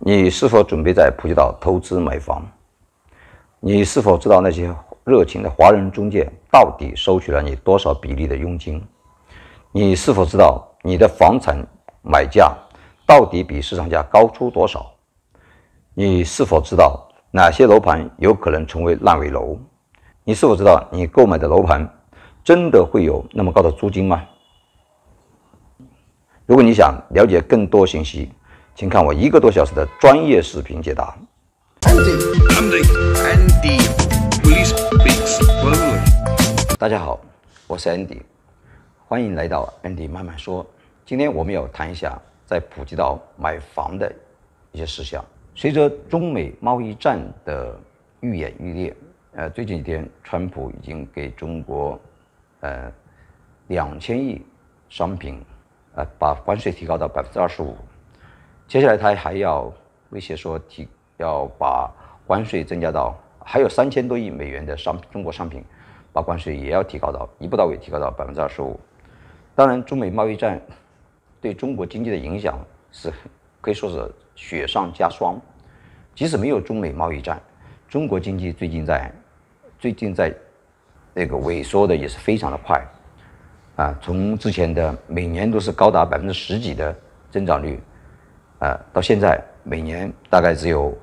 你是否准备在普吉岛投资买房？你是否知道那些热情的华人中介到底收取了你多少比例的佣金？你是否知道你的房产买价到底比市场价高出多少？你是否知道哪些楼盘有可能成为烂尾楼？你是否知道你购买的楼盘真的会有那么高的租金吗？如果你想了解更多信息，请看我1个多小时的专业视频解答。 Andy, please speak slowly. 大家好，我是 Andy， 欢迎来到 Andy 慢慢说。今天我们要谈一下在普吉岛买房的一些事项。随着中美贸易战的愈演愈烈，最近几天，川普已经给中国2000亿商品把关税提高到25%。接下来他还要威胁说要把关税增加到还有3000多亿美元的中国商品，把关税也要提高到一步到位提高到25%。当然，中美贸易战对中国经济的影响是可以说是雪上加霜。即使没有中美贸易战，中国经济最近在那个萎缩的也是非常的快从之前的每年都是高达10%几的增长率到现在每年大概只有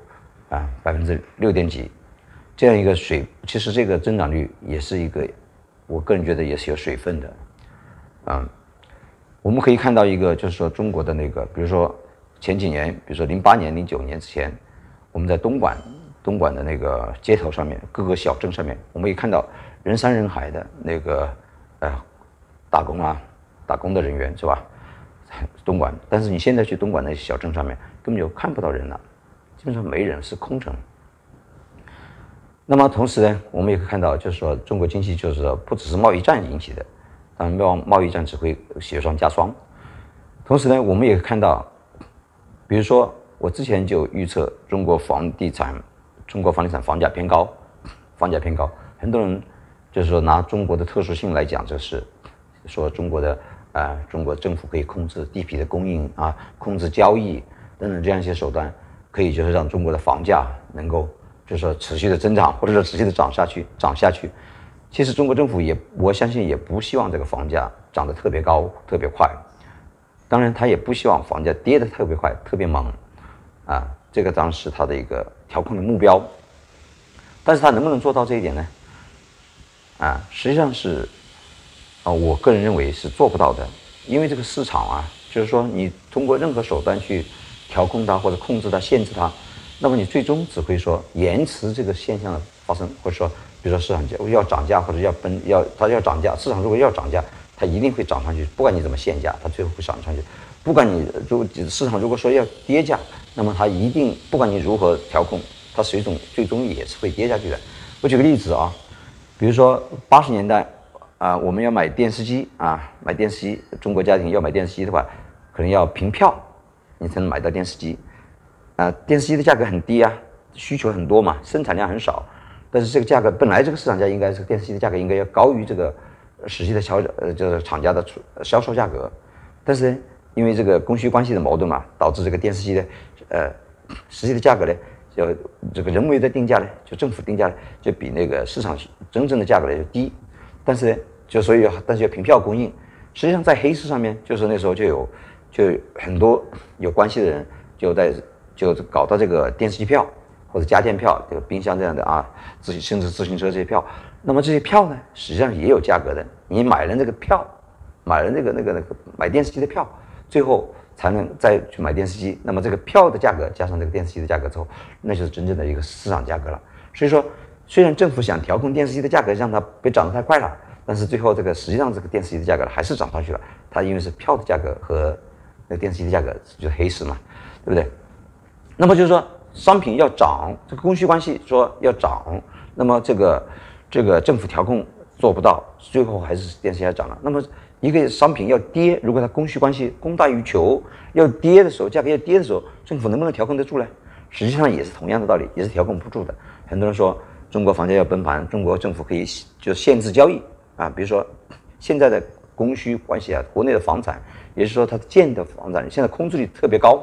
6点几这样一个其实这个增长率也是一个，我个人觉得也是有水分的我们可以看到一个就是说中国的那个，比如说前几年，比如说08年、09年之前，我们在东莞的那个街头上面，各个小镇上面，我们可以看到人山人海的那个打工的人员是吧？东莞，但是你现在去东莞那些小镇上面，根本就看不到人了，基本上没人，是空城。那么同时呢，我们也可以看到，就是说中国经济就是说不只是贸易战引起的，当然贸易战只会雪上加霜。同时呢，我们也看到，比如说我之前就预测中国房地产房价偏高，很多人就是说拿中国的特殊性来讲，就是说中国政府可以控制地皮的供应控制交易等等这样一些手段，可以就是让中国的房价能够就是说持续的增长，或者说持续的涨下去。其实中国政府我相信也不希望这个房价涨得特别高特别快，当然他也不希望房价跌得特别快特别猛这个当然是他的一个调控的目标。但是他能不能做到这一点呢？实际上是我个人认为是做不到的。因为这个市场就是说你通过任何手段去调控它或者控制它限制它，那么你最终只会说延迟这个现象的发生，或者说比如说市场要涨价或者它要涨价，市场如果要涨价，它一定会涨上去，不管你怎么限价，它最后会涨上去。不管你市场如果说要跌价，那么它一定不管你如何调控，它最终也是会跌下去的。我举个例子比如说80年代我们要买电视机中国家庭要买电视机的话，可能要凭票你才能买到电视机电视机的价格很低需求很多嘛，生产量很少，但是这个价格本来这个市场价这个电视机的价格应该要高于这个实际的就是厂家的销售价格，但是呢，因为这个供需关系的矛盾嘛，导致这个电视机的实际的价格呢，就这个人为的定价呢，就政府定价呢，就比那个市场真正的价格呢就低，但是呢，但是要凭票供应。实际上在黑市上面，就是那时候就有很多有关系的人就搞到这个电视机票或者家电票，这个冰箱这样的甚至自行车这些票。那么这些票呢，实际上也有价格的。你买了这个票，买了那个买电视机的票，最后才能再去买电视机。那么这个票的价格加上这个电视机的价格之后，那就是真正的一个市场价格了。所以说，虽然政府想调控电视机的价格，让它别涨得太快了，但是最后实际上这个电视机的价格还是涨上去了。它因为是票的价格和那个电视机的价格就是黑市嘛，对不对？那么就是说，商品要涨，这个供需关系说要涨，那么这个政府调控做不到，最后还是电视机要涨了。那么一个商品要跌，如果它供需关系供大于求，要跌的时候，价格要跌的时候，政府能不能调控得住呢？实际上也是同样的道理，也是调控不住的。很多人说中国房价要崩盘，中国政府可以就限制交易比如说现在的供需关系国内的房产，也就是说它建的房产现在空置率特别高，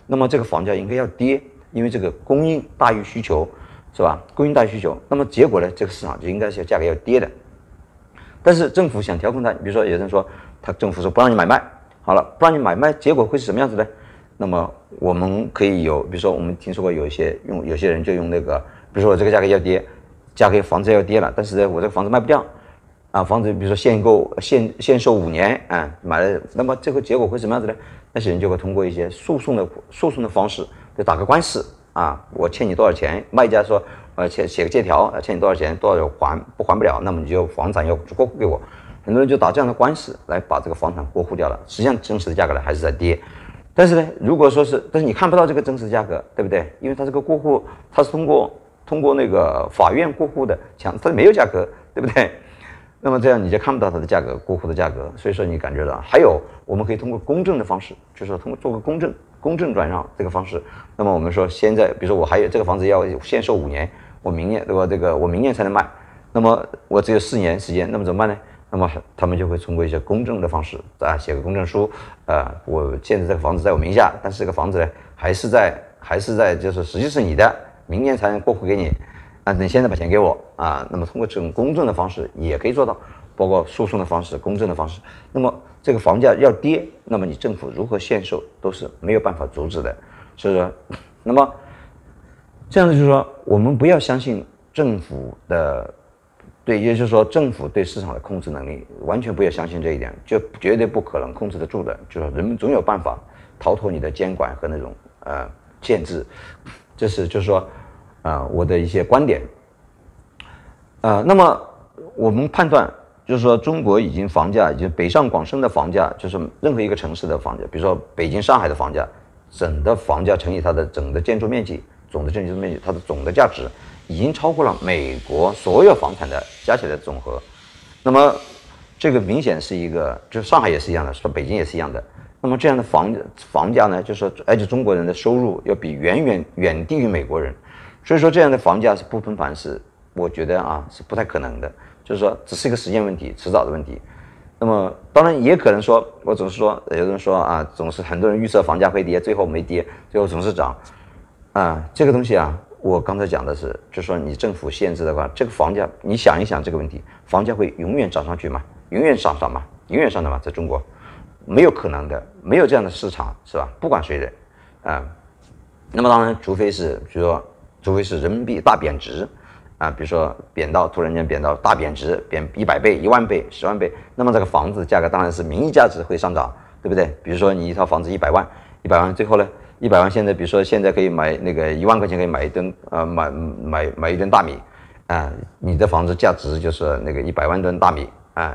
那么这个房价应该要跌，因为这个供应大于需求，是吧？供应大于需求，那么结果呢，这个市场就应该是价格要跌的。但是政府想调控它，比如说有人说，政府说不让你买卖，好了，不让你买卖，结果会是什么样子呢？那么我们可以有，比如说我们听说过有些人就用那个，比如说我这个价格要跌，房子要跌了，但是呢我这个房子卖不掉。房子比如说限售5年买了，那么这个结果会什么样子呢？那些人就会通过一些诉讼的方式，就打个官司我欠你多少钱，卖家说写个借条，欠你多少钱，多少还不了，那么你就房产要过户给我。很多人就打这样的官司来把这个房产过户掉了，实际上真实的价格呢还是在跌。但是呢，如果说是，但是你看不到这个真实的价格，对不对？因为它这个过户，它是通过那个法院过户的，它没有价格，对不对？那么这样你就看不到它的价格，过户的价格，所以说你感觉到。还有我们可以通过公证的方式，就是说通过做个公证转让这个方式。那么我们说现在，比如说我还有这个房子要限售5年，我明年才能卖，那么我只有4年时间，那么怎么办呢？那么他们就会通过一些公证的方式写个公证书，我现在这个房子在我名下，但是这个房子呢还是在就是实际是你的，明年才能过户给你。你现在把钱给我那么通过这种公证的方式也可以做到，包括诉讼的方式、公证的方式。那么这个房价要跌，那么你政府如何限售都是没有办法阻止的。所以说，那么这样的就是说，我们不要相信政府的也就是说政府对市场的控制能力，完全不要相信这一点，就绝对不可能控制得住的。就是说人们总有办法逃脱你的监管和那种限制，这是就是说。我的一些观点，那么我们判断就是说，中国房价已经北上广深的房价，就是任何一个城市的房价，比如说北京、上海的房价，整的房价乘以它的整的建筑面积，它的总的价值，已经超过了美国所有房产的加起来的总和。那么这个明显是一个，就是上海也是一样的，说北京也是一样的。那么这样的房价呢，就是说，而且中国人的收入要比远低于美国人。所以说这样的房价是不崩盘，是我觉得是不太可能的，就是说只是一个时间问题，迟早的问题。那么当然也可能说，我总是说有人说总是很多人预测房价会跌，最后没跌，最后总是涨这个东西我刚才讲的是，就是说你政府限制的话，这个房价你想一想这个问题，房价会永远涨上去吗？永远上涨吗？在中国没有可能的，没有这样的市场，是吧？不管谁的那么当然除非是人民币大贬值比如说突然间贬到大贬值，贬100倍、1万倍、10万倍，那么这个房子价格当然是名义价值会上涨，对不对？比如说你一套房子100万，最后呢100万现在比如说现在可以买那个1万块钱可以买一吨买一吨大米你的房子价值就是那个100万吨大米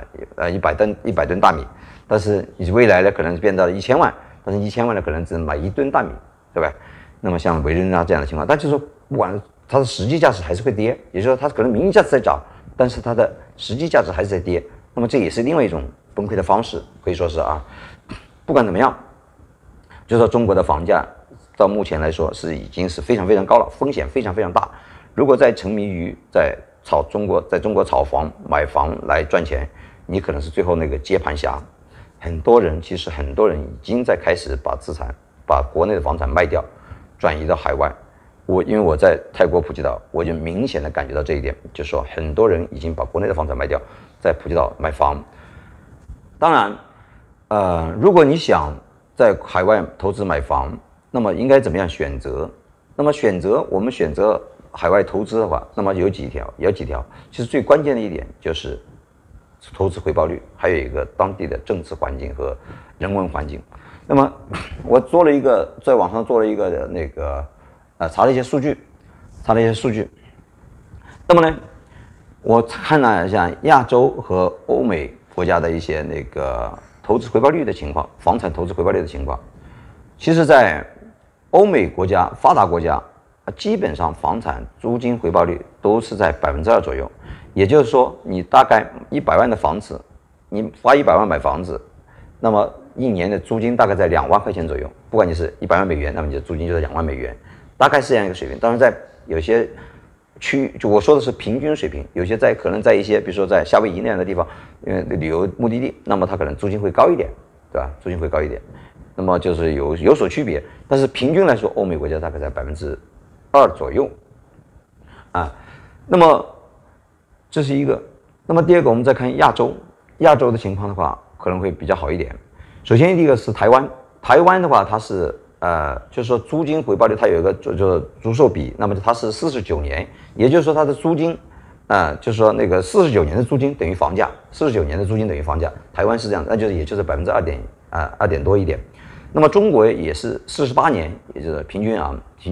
100吨大米，但是你未来呢可能变到了1000万，但是1000万呢可能只能买1吨大米，对吧？那么像维珍这样的情况，但就是说不管它的实际价值还是会跌，也就是说它可能名义价值在涨，但是它的实际价值还是在跌，那么这也是另外一种崩溃的方式，可以说是不管怎么样，就是说中国的房价到目前来说已经是非常非常高了，风险非常非常大。如果再沉迷于在中国炒房买房来赚钱，你可能是最后那个接盘侠。很多人已经在开始把国内的房产卖掉，转移到海外。因为我在泰国普吉岛，我就明显的感觉到这一点，就是说很多人已经把国内的房产卖掉，在普吉岛买房。当然如果你想在海外投资买房，那么应该怎么样选择？那么我们选择海外投资的话，那么有几条，其实最关键的一点就是投资回报率，还有一个当地的政治环境和人文环境。那么我在网上做了一个那个查了一些数据。那么呢，我看了一下亚洲和欧美国家的一些那个投资回报率的情况，房产投资回报率的情况。其实在欧美国家、发达国家，基本上房产租金回报率都是在2%左右。也就是说，你大概100万的房子，你花100万买房子，那么一年的租金大概在2万块钱左右。不管你是100万美元，那么你的租金就在2万美元，大概是这样一个水平。当然，在有些区域，就我说的是平均水平，有些可能在一些，比如说在夏威夷那样的地方，因为旅游目的地，那么它可能租金会高一点，对吧？租金会高一点。 那么就是有所区别，但是平均来说，欧美国家大概在2%左右，啊，那么这是一个。那么第二个，我们再看亚洲的情况的话，可能会比较好一点。首先第一个是台湾，台湾的话它是就是说租金回报率它有一个就是租售比，那么它是49年，也就是说它的租金就是说那个49年的租金等于房价，49年的租金等于房价，台湾是这样，那就是也就是2点多一点。那么中国也是48年，也就是平均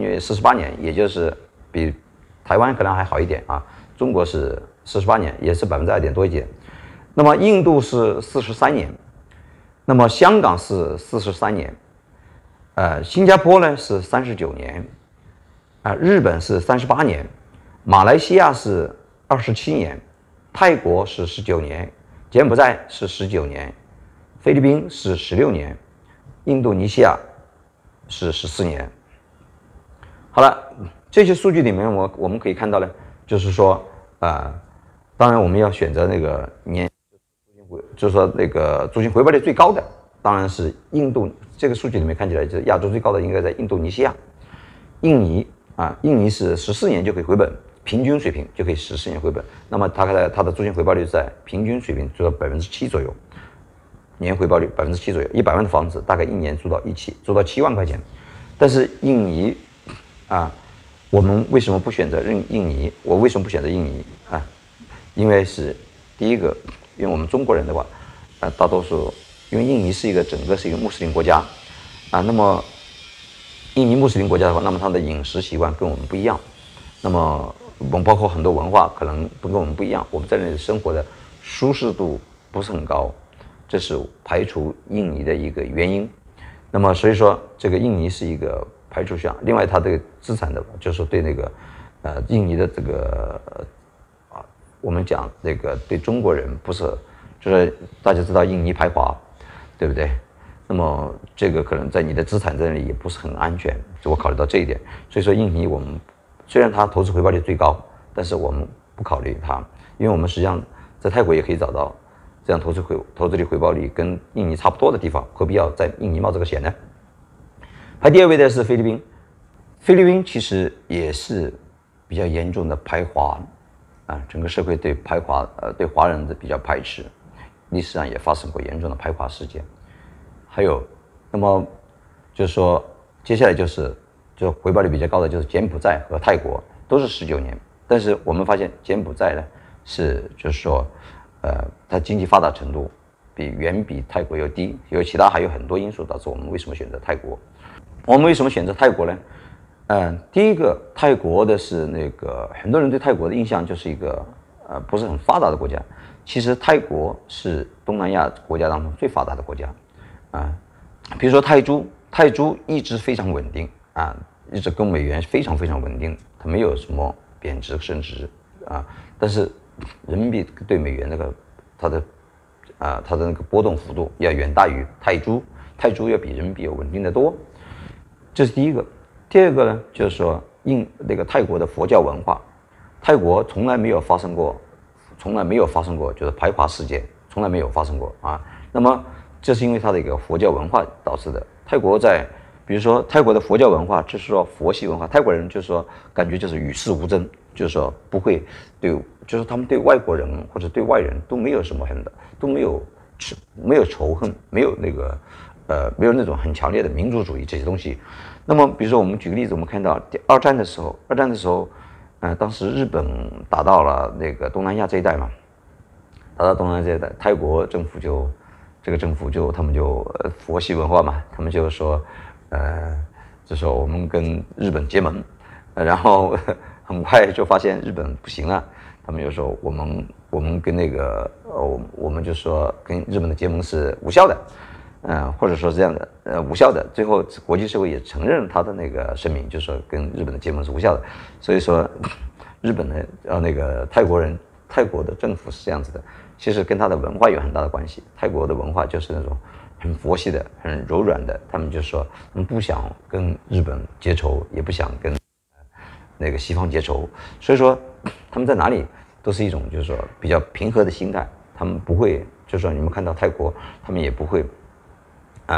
48年，也就是比台湾可能还好一点啊。中国是48年，也是2点多一点。那么印度是43年，那么香港是43年，新加坡呢是39年，日本是38年，马来西亚是27年，泰国是19年，柬埔寨是19年，菲律宾是16年，印度尼西亚是14年。好了，这些数据里面我们可以看到呢，就是说当然我们要选择那个就是说那个租金回报率最高的，当然是印度。这个数据里面看起来就是亚洲最高的应该在印度尼西亚，印尼是14年就可以回本，平均水平就可以14年回本。那么它的租金回报率在平均水平做到7%左右，年回报率7%左右，100万的房子大概一年租到7万块钱。但是印尼我们为什么不选择印尼？我为什么不选择印尼因为是第一个，因为我们中国人的话，大多数因为印尼是整个是一个穆斯林国家那么印尼穆斯林国家的话，那么它的饮食习惯跟我们不一样，那么我们包括很多文化可能都跟我们不一样，我们在那里生活的舒适度不是很高，这是排除印尼的一个原因。那么所以说这个印尼是一个排除项。另外它这个资产的就是对那个印尼的这个我们讲这个对中国人不是，就是大家知道印尼排华，对不对？那么这个可能在你的资产在那里也不是很安全，我考虑到这一点。所以说印尼我们虽然它投资回报率最高，但是我们不考虑它，因为我们实际上在泰国也可以找到这样投资率回报率跟印尼差不多的地方，何必要在印尼冒这个险呢？排第二位的是菲律宾，菲律宾其实也是比较严重的排华整个社会对对华人的比较排斥，历史上也发生过严重的排华事件。还有，那么就是说，接下来就回报率比较高的就是柬埔寨和泰国，都是19年。但是我们发现柬埔寨呢就是说，它经济发达程度远比泰国要低，其他还有很多因素导致我们为什么选择泰国。我们为什么选择泰国呢？第一个，泰国的是那个很多人对泰国的印象就是一个不是很发达的国家。其实泰国是东南亚国家当中最发达的国家比如说泰铢一直非常稳定一直跟美元非常非常稳定，它没有什么贬值升值但是人民币对美元它的那个波动幅度要远大于泰铢要比人民币要稳定的多，这是第一个。第二个呢，就是说那个泰国的佛教文化，泰国从来没有发生过就是排华事件，从来没有发生过那么这是因为它的一个佛教文化导致的。泰国比如说泰国的佛教文化，就是说佛系文化，泰国人就是说感觉就是与世无争，就是说不会就是他们对外国人或者对外人都没有什么都没有仇恨，没有没有那种很强烈的民族主义这些东西。那么比如说我们举个例子，我们看到二战的时候当时日本打到了那个东南亚这一带嘛，打到东南亚这一带，泰国政府他们就佛系文化嘛，他们就说就说我们跟日本结盟，然后很快就发现日本不行了，他们就说我们跟我们就说跟日本的结盟是无效的。或者说这样的无效的，最后国际社会也承认他的那个声明，就是说跟日本的结盟是无效的。所以说，日本的那个泰国的政府是这样子的，其实跟他的文化有很大的关系。泰国的文化就是那种很佛系的、很柔软的，他们就说他们不想跟日本结仇，也不想跟那个西方结仇，所以说他们在哪里都是一种就是说比较平和的心态，他们不会就是说你们看到泰国，他们也不会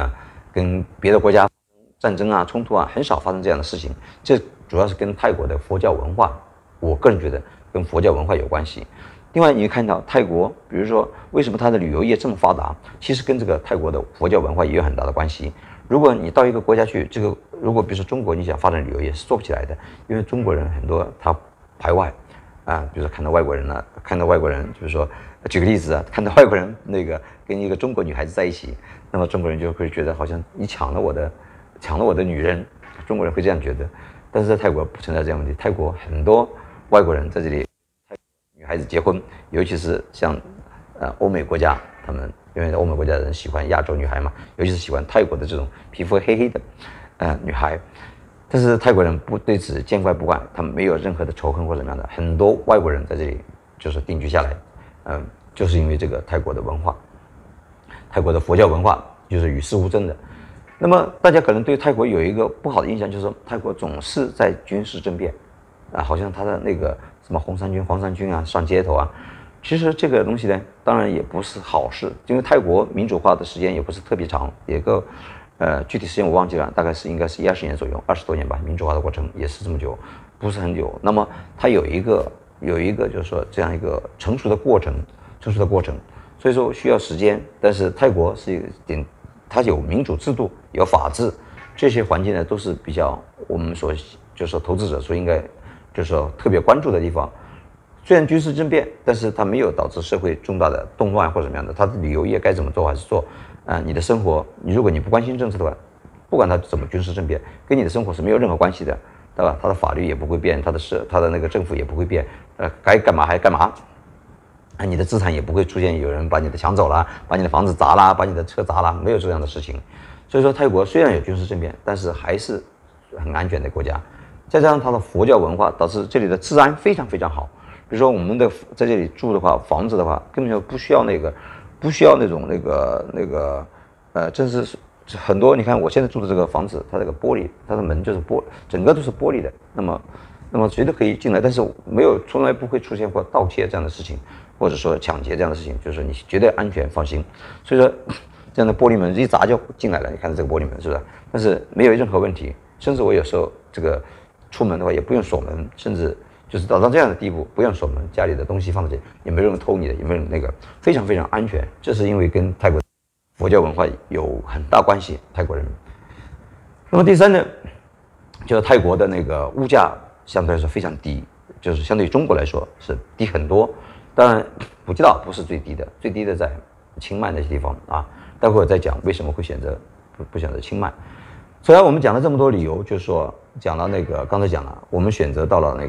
跟别的国家战争啊、冲突啊，很少发生这样的事情。这主要是跟泰国的佛教文化，我个人觉得跟佛教文化有关系。另外，你看到泰国，比如说为什么它的旅游业这么发达，其实跟这个泰国的佛教文化也有很大的关系。如果你到一个国家去，如果比如说中国，你想发展旅游业是做不起来的，因为中国人很多他排外啊，比如说看到外国人呢，就是说举个例子啊，看到外国人那个跟一个中国女孩子在一起，那么中国人就会觉得好像你抢了我的女人，中国人会这样觉得。但是在泰国不存在这样问题，泰国很多外国人在这里女孩子结婚，尤其是像欧美国家，他们因为欧美国家的人喜欢亚洲女孩嘛，尤其是喜欢泰国的这种皮肤黑黑的女孩。但是泰国人不对此见怪不怪，他们没有任何的仇恨或者怎么样的。很多外国人在这里就是定居下来，就是因为这个泰国的文化，泰国的佛教文化就是与世无争的。那么大家可能对泰国有一个不好的印象，就是说泰国总是在军事政变啊，好像他的那个什么红衫军、黄衫军啊上街头啊。其实这个东西呢，当然也不是好事，因为泰国民主化的时间也不是特别长，也个具体时间我忘记了，大概是应该是10-20年左右，20多年吧，民主化的过程也是这么久，不是很久。那么它有一个就是说这样一个成熟的过程，所以说需要时间。但是泰国是一个点，它有民主制度，有法治，这些环境呢都是比较我们所就是说投资者所应该就是说特别关注的地方。虽然军事政变，但是它没有导致社会重大的动乱或者怎么样的，它的旅游业该怎么做还是做。你的生活，如果你不关心政策的话，不管它怎么军事政变，跟你的生活是没有任何关系的，对吧？它的法律也不会变，它的那个政府也不会变，该干嘛还干嘛。你的资产也不会出现有人把你的抢走了，把你的房子砸了，把你的车砸了，没有这样的事情。所以说泰国虽然有军事政变，但是还是很安全的国家。再加上它的佛教文化，导致这里的治安非常非常好。比如说我们的在这里住的话，房子的话根本就不需要那种真是很多。你看我现在住的这个房子，它这个玻璃，它的门就是整个都是玻璃的。那么谁都可以进来，但是从来不会出现过盗窃这样的事情，或者说抢劫这样的事情，就是你绝对安全放心。所以说这样的玻璃门一砸就进来了，你看这个玻璃门是不是？但是没有任何问题，甚至我有时候这个出门的话也不用锁门，甚至就是到这样的地步，不用锁门，家里的东西放在这里，也没有人偷你的，也没有人非常非常安全。这是因为跟泰国佛教文化有很大关系，泰国人。那么第三呢，就是泰国的那个物价相对来说非常低，就是相对于中国来说是低很多。当然，普吉岛不是最低的，最低的在清迈那些地方啊。待会儿再讲为什么会不选择清迈。虽然我们讲了这么多理由，就是说讲到刚才讲了，我们选择到了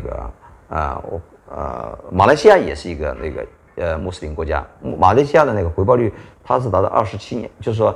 马来西亚也是一个穆斯林国家。马来西亚的那个回报率它是达到27年，就是说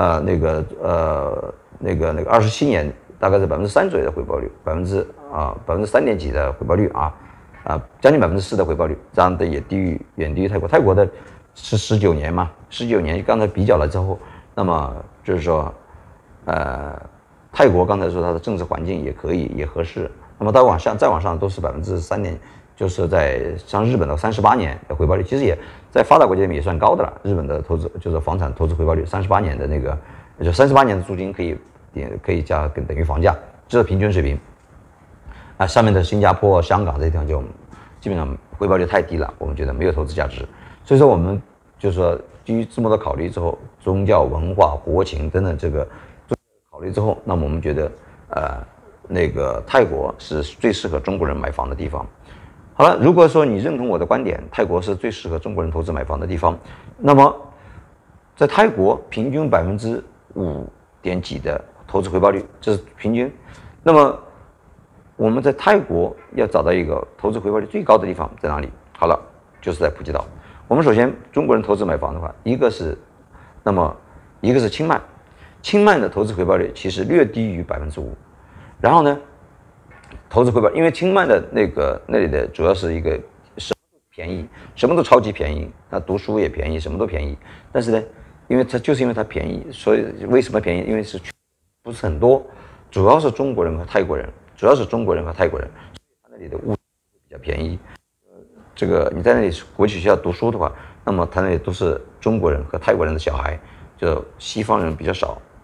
27年大概是3%左右的回报率，3%几的回报率将近4%的回报率，这样的也远低于泰国。泰国的是19年嘛，19年刚才比较了之后，那么就是说泰国刚才说它的政治环境也可以也合适，那么再往上都是3%，就是在像日本的38年的回报率，其实也在发达国家里面也算高的了。日本的投资就是房产投资回报率38年的就38年的租金可以等于房价，这是平均水平。上面的新加坡、香港这些地方就基本上回报率太低了，我们觉得没有投资价值。所以说我们就是说基于这么多考虑之后，宗教文化、国情等等这个考虑之后，那么我们觉得泰国是最适合中国人买房的地方。好了，如果说你认同我的观点，泰国是最适合中国人投资买房的地方，那么在泰国平均5.几的投资回报率，这是平均。那么我们在泰国要找到一个投资回报率最高的地方在哪里？好了，就是在普吉岛。我们首先中国人投资买房的话，一个是清迈，清迈的投资回报率其实略低于5%。然后呢，投资回报，因为清迈的那里的主要是一个什么都便宜，什么都超级便宜，那读书也便宜，什么都便宜。但是呢，因为它便宜，所以为什么便宜？因为不是很多，主要是中国人和泰国人，所以那里的物价比较便宜。这个你在那里国际学校读书的话，那么他那里都是中国人和泰国人的小孩，就西方人比较少，对吧？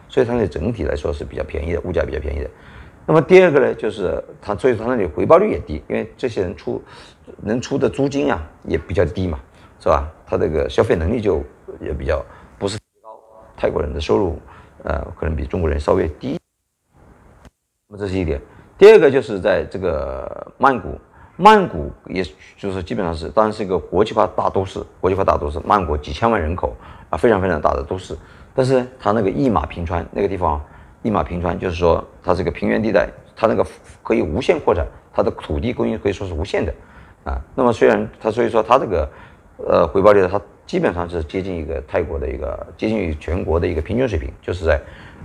所以它那整体来说是比较便宜的，物价比较便宜的。那么第二个呢，就是所以它那里回报率也低，因为这些人能出的租金啊也比较低嘛，是吧？他这个消费能力就也比较不是高，泰国人的收入可能比中国人稍微低。那么这是一点。第二个就是在这个曼谷也就是基本上是，当然是一个国际化大都市，曼谷几千万人口啊，非常非常大的都市。但是它那个一马平川那个地方，一马平川就是说它这个平原地带，它那个可以无限扩展，它的土地供应可以说是无限的啊。那么虽然它所以说它这个回报率它基本上是接近一个泰国的接近于全国的一个平均水平，就是在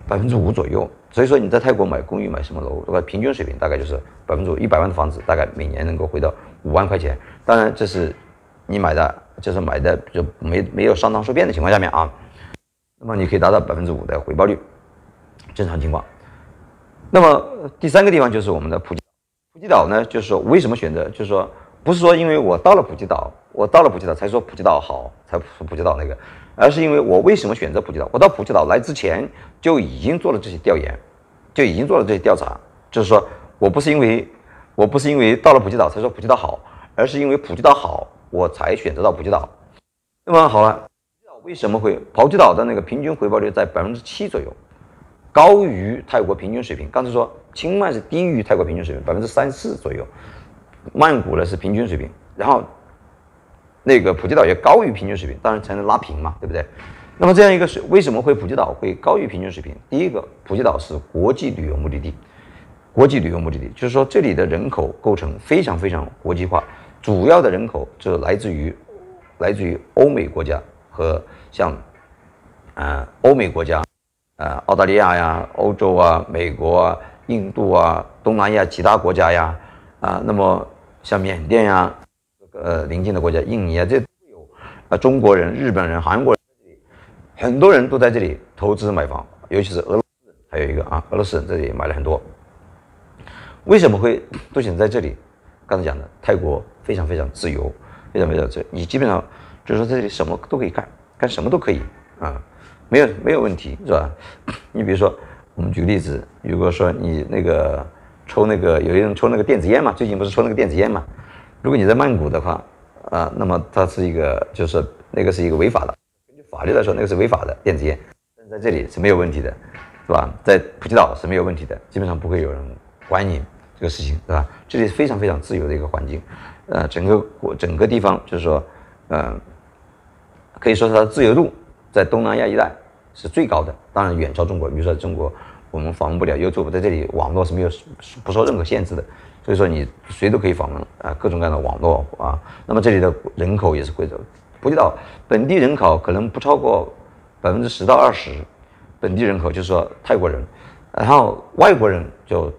5%左右。所以说你在泰国买公寓买什么楼，这个平均水平大概就是5%，100万的房子大概每年能够回到5万块钱。当然这是你买的就没有上当受骗的情况下面啊，那么你可以达到5%的回报率，正常情况。那么第三个地方就是我们的普吉岛。普吉岛呢，就是说为什么选择，就是说不是说因为我到了普吉岛才说普吉岛好，才说普吉岛那个，而是因为我为什么选择普吉岛？我到普吉岛来之前就已经做了这些调研，就已经做了这些调查，就是说我不是因为到了普吉岛才说普吉岛好，而是因为普吉岛好，我才选择到普吉岛。那么好了，普吉岛为什么会？普吉岛的那个平均回报率在7%左右，高于泰国平均水平。刚才说清迈是低于泰国平均水平34%左右，曼谷呢是平均水平，然后那个普吉岛也高于平均水平，当然才能拉平嘛，对不对？那么这样一个为什么会普吉岛会高于平均水平？第一个，普吉岛是国际旅游目的地，就是说这里的人口构成非常非常国际化，主要的人口就来自于欧美国家和像欧美国家，澳大利亚呀、欧洲啊、美国啊、印度啊、东南亚其他国家呀，那么像缅甸呀，邻近的国家，印尼啊，这都有中国人、日本人、韩国人，很多人都在这里投资买房，尤其是俄罗斯人，还有一个俄罗斯人这里买了很多。为什么会都选在这里？刚才讲的，泰国非常非常自由，非常非常自由，你基本上就是说在这里什么都可以干什么都可以啊，没有问题，是吧？你比如说，我们举个例子，如果说你有人抽那个电子烟嘛，最近不是抽那个电子烟嘛？如果你在曼谷的话，那么它是一个，就是那个是一个违法的，根据法律来说，那个是违法的电子烟，但是在这里是没有问题的，是吧？在普吉岛是没有问题的，基本上不会有人管你这个事情，是吧？这里是非常非常自由的一个环境，整个地方就是说，可以说它的自由度在东南亚一带是最高的，当然远超中国。比如说中国，我们访问不了 YouTube， 在这里网络是不受任何限制的。所以说你谁都可以访问各种各样的网络啊。那么这里的人口也是会的，普吉岛本地人口可能不超过10%到20%，本地人口就是说泰国人，然后外国人就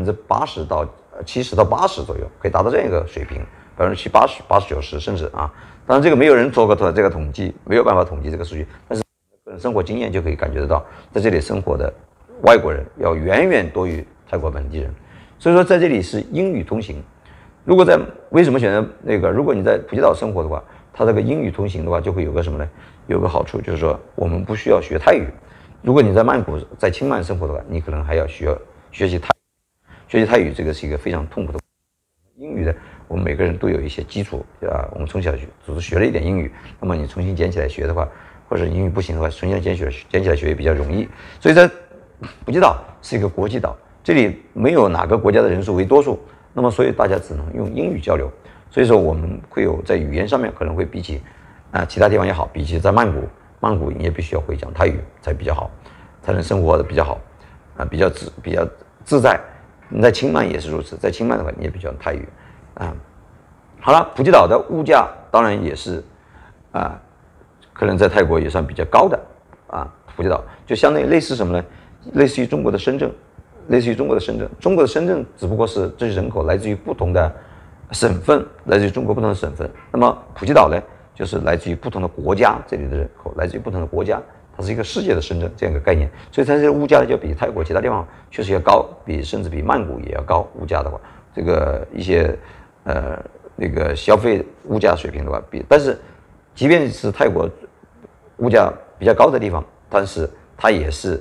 80%到70%到80%左右，可以达到这样一个水平，70%、80%、80%、90%，甚至当然这个没有人做过这个统计，没有办法统计这个数据，但是个人生活经验就可以感觉得到，在这里生活的外国人要远远多于泰国本地人。所以说在这里是英语通行。为什么选择那个？如果你在普吉岛生活的话，它这个英语通行的话，就会有个什么呢？有个好处就是说，我们不需要学泰语。如果你在曼谷、在清迈生活的话，你可能还要需要学习泰语。学习泰语这个是一个非常痛苦的。英语的，我们每个人都有一些基础我们从小只是学了一点英语，那么你重新捡起来学的话，或者英语不行的话，重新捡起来学也比较容易。所以在普吉岛是一个国际岛。这里没有哪个国家的人数为多数，那么所以大家只能用英语交流。所以说我们会有在语言上面可能会比起其他地方也好，比起在曼谷你也必须要会讲泰语才比较好，才能生活的比较好比较自在。你在清迈也是如此，在清迈的话你也比较泰语好了，普吉岛的物价当然也是可能在泰国也算比较高的普吉岛就相当于类似什么呢？类似于中国的深圳。中国的深圳只不过是这些人口来自于不同的省份，来自于中国不同的省份。那么普吉岛呢，就是来自于不同的国家，这里的人口来自于不同的国家，它是一个世界的深圳这样一个概念。所以它这个物价就比泰国其他地方确实要高，甚至比曼谷也要高。物价的话，这个一些那个消费物价水平的话，但是即便是泰国物价比较高的地方，但是它也是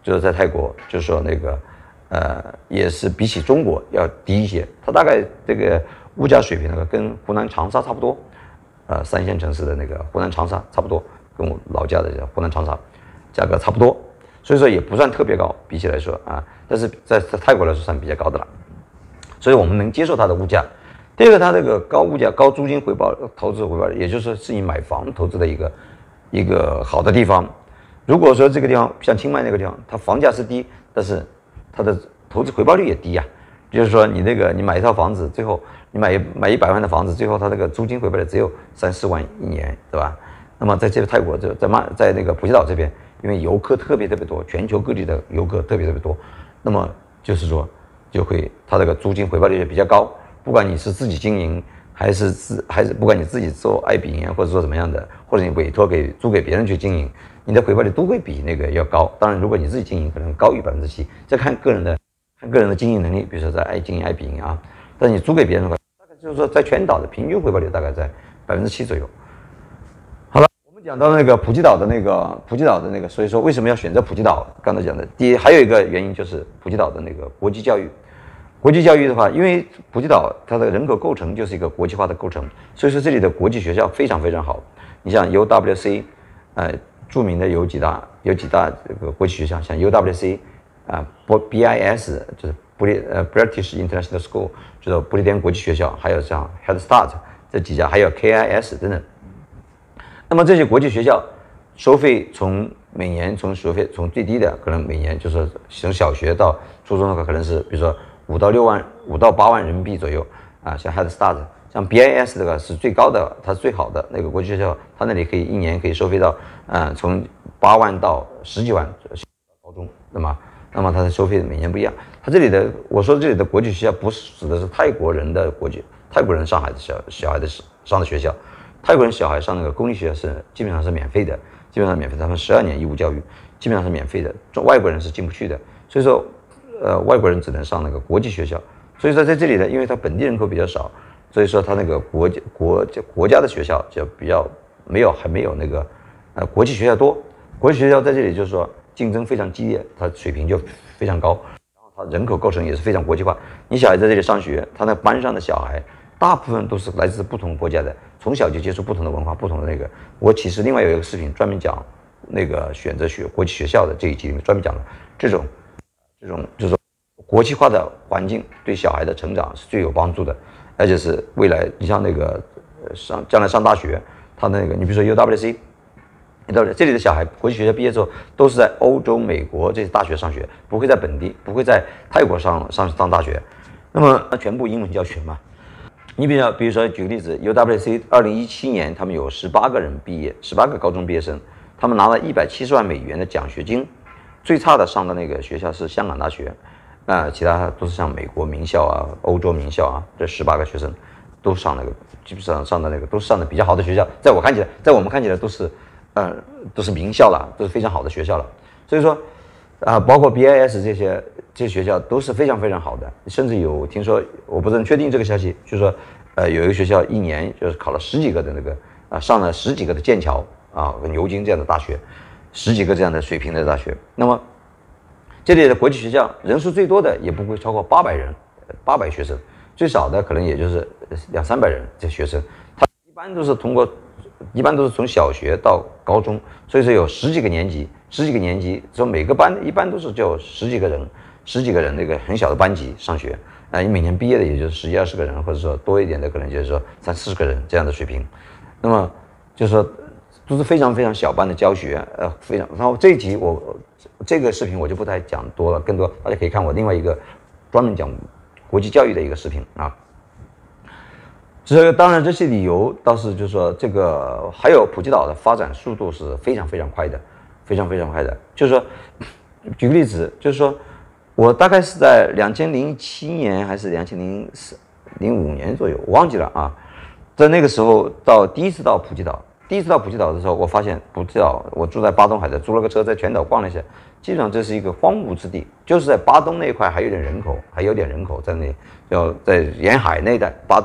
就是在泰国，就是说那个也是比起中国要低一些，它大概这个物价水平那个跟湖南长沙差不多，三线城市的那个湖南长沙差不多，跟我老家的湖南长沙价格差不多，所以说也不算特别高，比起来说啊，但是在泰国来说算比较高的了，所以我们能接受它的物价。第二个，它这个高物价、高租金回报、投资回报，也就是说是你买房投资的一个好的地方。如果说这个地方像清迈那个地方，它房价是低，但是它的投资回报率也低呀。就是说你买一套房子，最后你买100万的房子，最后它这个租金回报率只有3-4万一年，对吧？那么在这个泰国在那个普吉岛这边，因为游客特别多，全球各地的游客特别多，那么就是说它这个租金回报率也比较高。不管你是自己经营，还是不管你自己做爱彼迎或者做怎么样的，或者你委托租给别人去经营，你的回报率都会比那个要高。当然，如果你自己经营，可能高于7%，这看个人的经营能力。比如说在经营爱彼迎啊，但是你租给别人的话，大概就是说在全岛的平均回报率大概在7%左右。好了，我们讲到那个普吉岛的那个，所以说为什么要选择普吉岛？刚才讲的，第一还有一个原因就是普吉岛的那个国际教育。国际教育的话，因为普吉岛它的人口构成就是一个国际化的构成，所以说这里的国际学校非常好。你像 UWC， 著名的有几大这个国际学校，像 UWC BIS 就是British International School， 就是不列颠国际学校，还有像 Head Start 这几家，还有 KIS 等等。那么这些国际学校收费每年从最低的可能每年就是从小学到初中的话，可能是比如说5到8万人民币左右啊，像 Head Start， 像 BIS 这个是最高的，它是最好的那个国际学校，它那里一年可以收费到从8万到10几万高中，那么它的收费每年不一样。它我说这里的国际学校不是指的是泰国人上海的小孩的上的学校，泰国人小孩上那个公立学校基本上是免费的，他们12年义务教育基本上是免费的，外国人是进不去的，所以说外国人只能上那个国际学校。所以说在这里呢，因为它本地人口比较少，所以说它那个国家的学校就比较还没有那个国际学校多。国际学校在这里就是说竞争非常激烈，它水平就非常高，然后它人口构成也是非常国际化。你小孩在这里上学，他那班上的小孩大部分都是来自不同国家的，从小就接触不同的文化，不同的那个。我其实另外有一个视频专门讲那个选择国际学校的这一集里面专门讲了这种就是说国际化的环境对小孩的成长是最有帮助的，而且是未来你像那个将来上大学，他那个你比如说 UWC， 这里的小孩国际学校毕业之后都是在欧洲、美国这些大学上学，不会在本地，不会在泰国上大学，那么全部英文教学嘛。你比如说举个例子 ，UWC 2017年他们有18个人毕业，18个高中毕业生，他们拿了170万美元的奖学金。最差的上的那个学校是香港大学，其他都是像美国名校啊、欧洲名校啊，这18个学生都上那个，基本上上的那个都是上的比较好的学校，在我们看起来都是名校了，都是非常好的学校了。所以说包括 BIS 这些学校都是非常好的，甚至有听说，我不是很确定这个消息，就是说有一个学校一年就是考了10几个的那个上了10几个的剑桥牛津这样的大学，10几个这样的水平的大学。那么这里的国际学校人数最多的也不会超过800学生，最少的可能也就是200-300人这学生。他一般都是从小学到高中，所以说有十几个年级，说每个班一般都是就十几个人那个很小的班级上学，你每年毕业的也就是10几20个人，或者说多一点的可能就是说30-40个人这样的水平。那么就是说都是非常小班的教学，然后这一集这个视频我就不太讲多了，更多大家可以看我另外一个专门讲国际教育的一个视频啊。当然这些理由倒是就是说这个还有普吉岛的发展速度是非常快的，就是说举个例子，就是说我大概是在2007年还是2005年左右，我忘记了啊。在那个时候第一次到普吉岛的时候，我发现普吉岛，我住在巴东海的，租了个车在全岛逛了一下，基本上这是一个荒芜之地，就是在巴东那一块还有点人口在那里，要在沿海那一带，巴东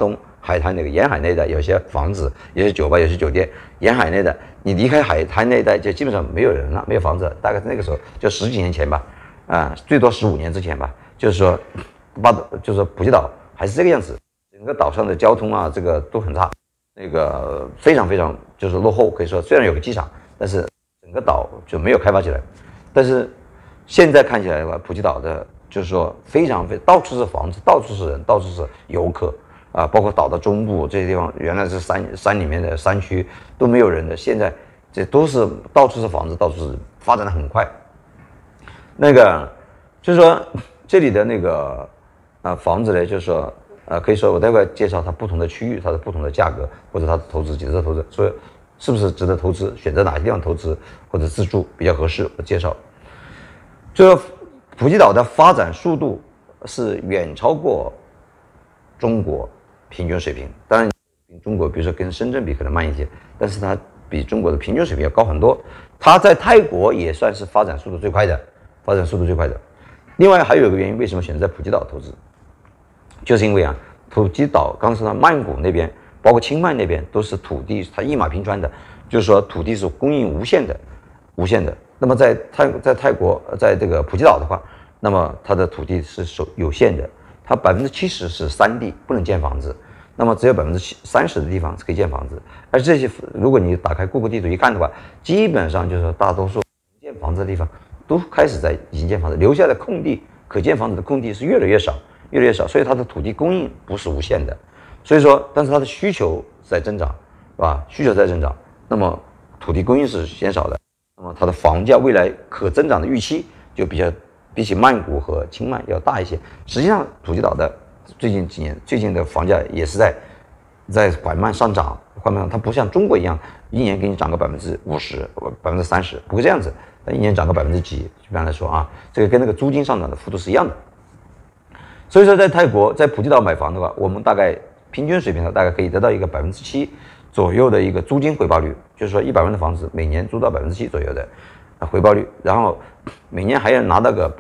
海滩那个沿海那一带有些房子，有些酒吧，有些酒店，沿海那一带，你离开海滩那一带就基本上没有人了，没有房子，大概是那个时候就10几年前吧，最多15年之前吧，就是说就是普吉岛还是这个样子，整个岛上的交通啊，这个都很差，那个非常非常就是落后，可以说虽然有个机场，但是整个岛就没有开发起来。但是现在看起来的话，普吉岛的就是说非常到处是房子，到处是人，到处是游客啊，包括岛的中部这些地方，原来是山里面的山区都没有人的，现在这都是到处是房子，到处是发展的很快。那个就是说这里的那个房子呢，就是说可以说我待会介绍它不同的区域，它的不同的价格或者它的投资值得投资，所以是不是值得投资，选择哪些地方投资或者自住比较合适，我介绍。就是普吉岛的发展速度是远超过中国平均水平，当然中国比如说跟深圳比可能慢一些，但是它比中国的平均水平要高很多。它在泰国也算是发展速度最快的。另外还有一个原因，为什么选择在普吉岛投资，就是因为普吉岛刚才说曼谷那边，包括清迈那边都是土地，它一马平川的，就是说土地是供应无限的。那么在泰国，在这个普吉岛的话，那么它的土地是有限的，它70%是山地，不能建房子，那么只有30%的地方是可以建房子。而这些如果你打开谷歌地图一看的话，基本上就是说大多数建房子的地方都开始已经建房子，留下的空地可建房子的空地是越来越少，所以它的土地供应不是无限的，所以说但是它的需求在增长，是吧？需求在增长，那么土地供应是减少的，那么它的房价未来可增长的预期就比起曼谷和清迈要大一些。实际上普吉岛的最近几年最近的房价也是在缓慢上涨，它不像中国一样一年给你涨个50%、30%，不会这样子，一年涨个几%，一般来说这个跟那个租金上涨的幅度是一样的。所以说在泰国在普吉岛买房的话，我们大概平均水平大概可以得到一个7%左右的一个租金回报率，就是说100万的房子每年租到7%左右的回报率，然后每年还要拿到个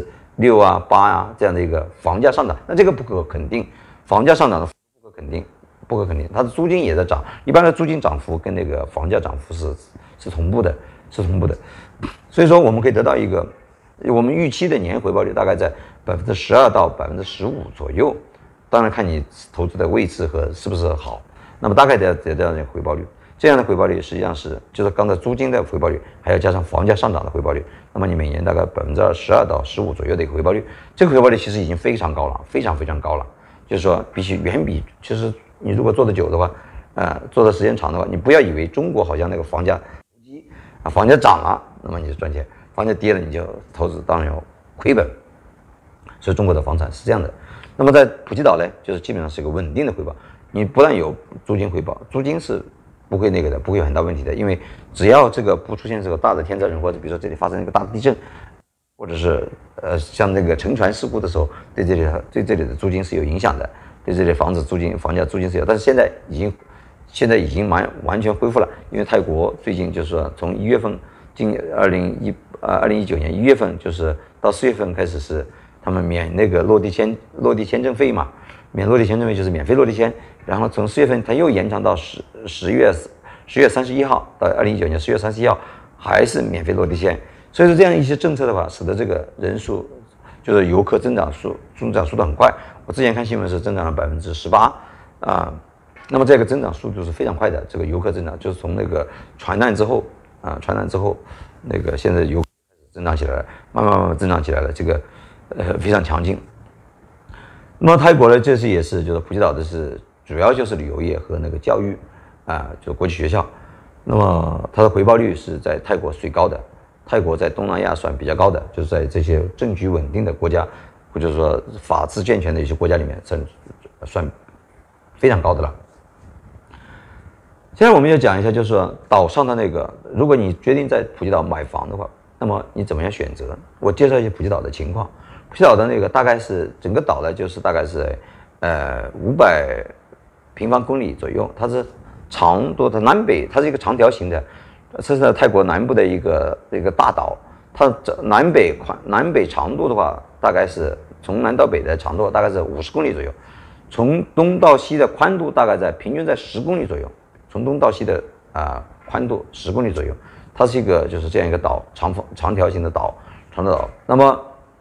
6%、8%这样的一个房价上涨，那这个不可肯定，房价上涨的不可肯定，它的租金也在涨，一般的租金涨幅跟那个房价涨幅是同步的，所以说我们可以得到一个我们预期的年回报率大概在12%到15%左右，当然看你投资的位置和是不是好，那么大概得到这样的回报率。这样的回报率实际上就是刚才租金的回报率，还要加上房价上涨的回报率，那么你每年大概12%到15%左右的一个回报率，这个回报率其实已经非常高了，非常非常高了。就是说远比其实你如果做得久的话，做的时间长的话，你不要以为中国好像那个房价涨了，那么你就赚钱，房价跌了你就投资当然要亏本。所以中国的房产是这样的。那么在普吉岛呢，就是基本上是一个稳定的回报，你不但有租金回报，租金是不会不会有很大问题的，因为只要这个不出现这个大的天灾人祸，比如说这里发生一个大的地震，或者是像那个沉船事故的时候，对这里的租金是有影响的，对这里房价租金是有，但是现在已经完全恢复了，因为泰国最近就是说从1月份2019年1月份就是到4月份开始是他们免那个落地签证费嘛，免落地签证费就是免费落地签，然后从4月份它又延长到10月31号到2019年10月31号还是免费落地签。所以说这样一些政策的话，使得这个人数就是游客增长速度很快。我之前看新闻是增长了18%那么这个增长速度是非常快的。这个游客增长就是从那个传染之后那个现在游客增长起来了，慢慢增长起来了，这个非常强劲。那么泰国呢，这次也是就是普吉岛的是主要就是旅游业和那个教育就国际学校。那么它的回报率是在泰国最高的。泰国在东南亚算比较高的，就是在这些政局稳定的国家，或者说法治健全的一些国家里面，算非常高的了。现在我们要讲一下，就是说岛上的那个，如果你决定在普吉岛买房的话，那么你怎么样选择？我介绍一些普吉岛的情况。普吉岛的那个大概是整个岛呢，就是大概是500平方公里左右，它是长度的南北，它是一个长条形的。这是泰国南部的一个大岛，它南北长度的话，大概是从南到北的长度大概是50公里左右， 从东到西的宽度大概平均在10公里左右，从东到西的宽度10公里左右，它是一个就是这样一个岛，长条形的岛，长的岛。那么，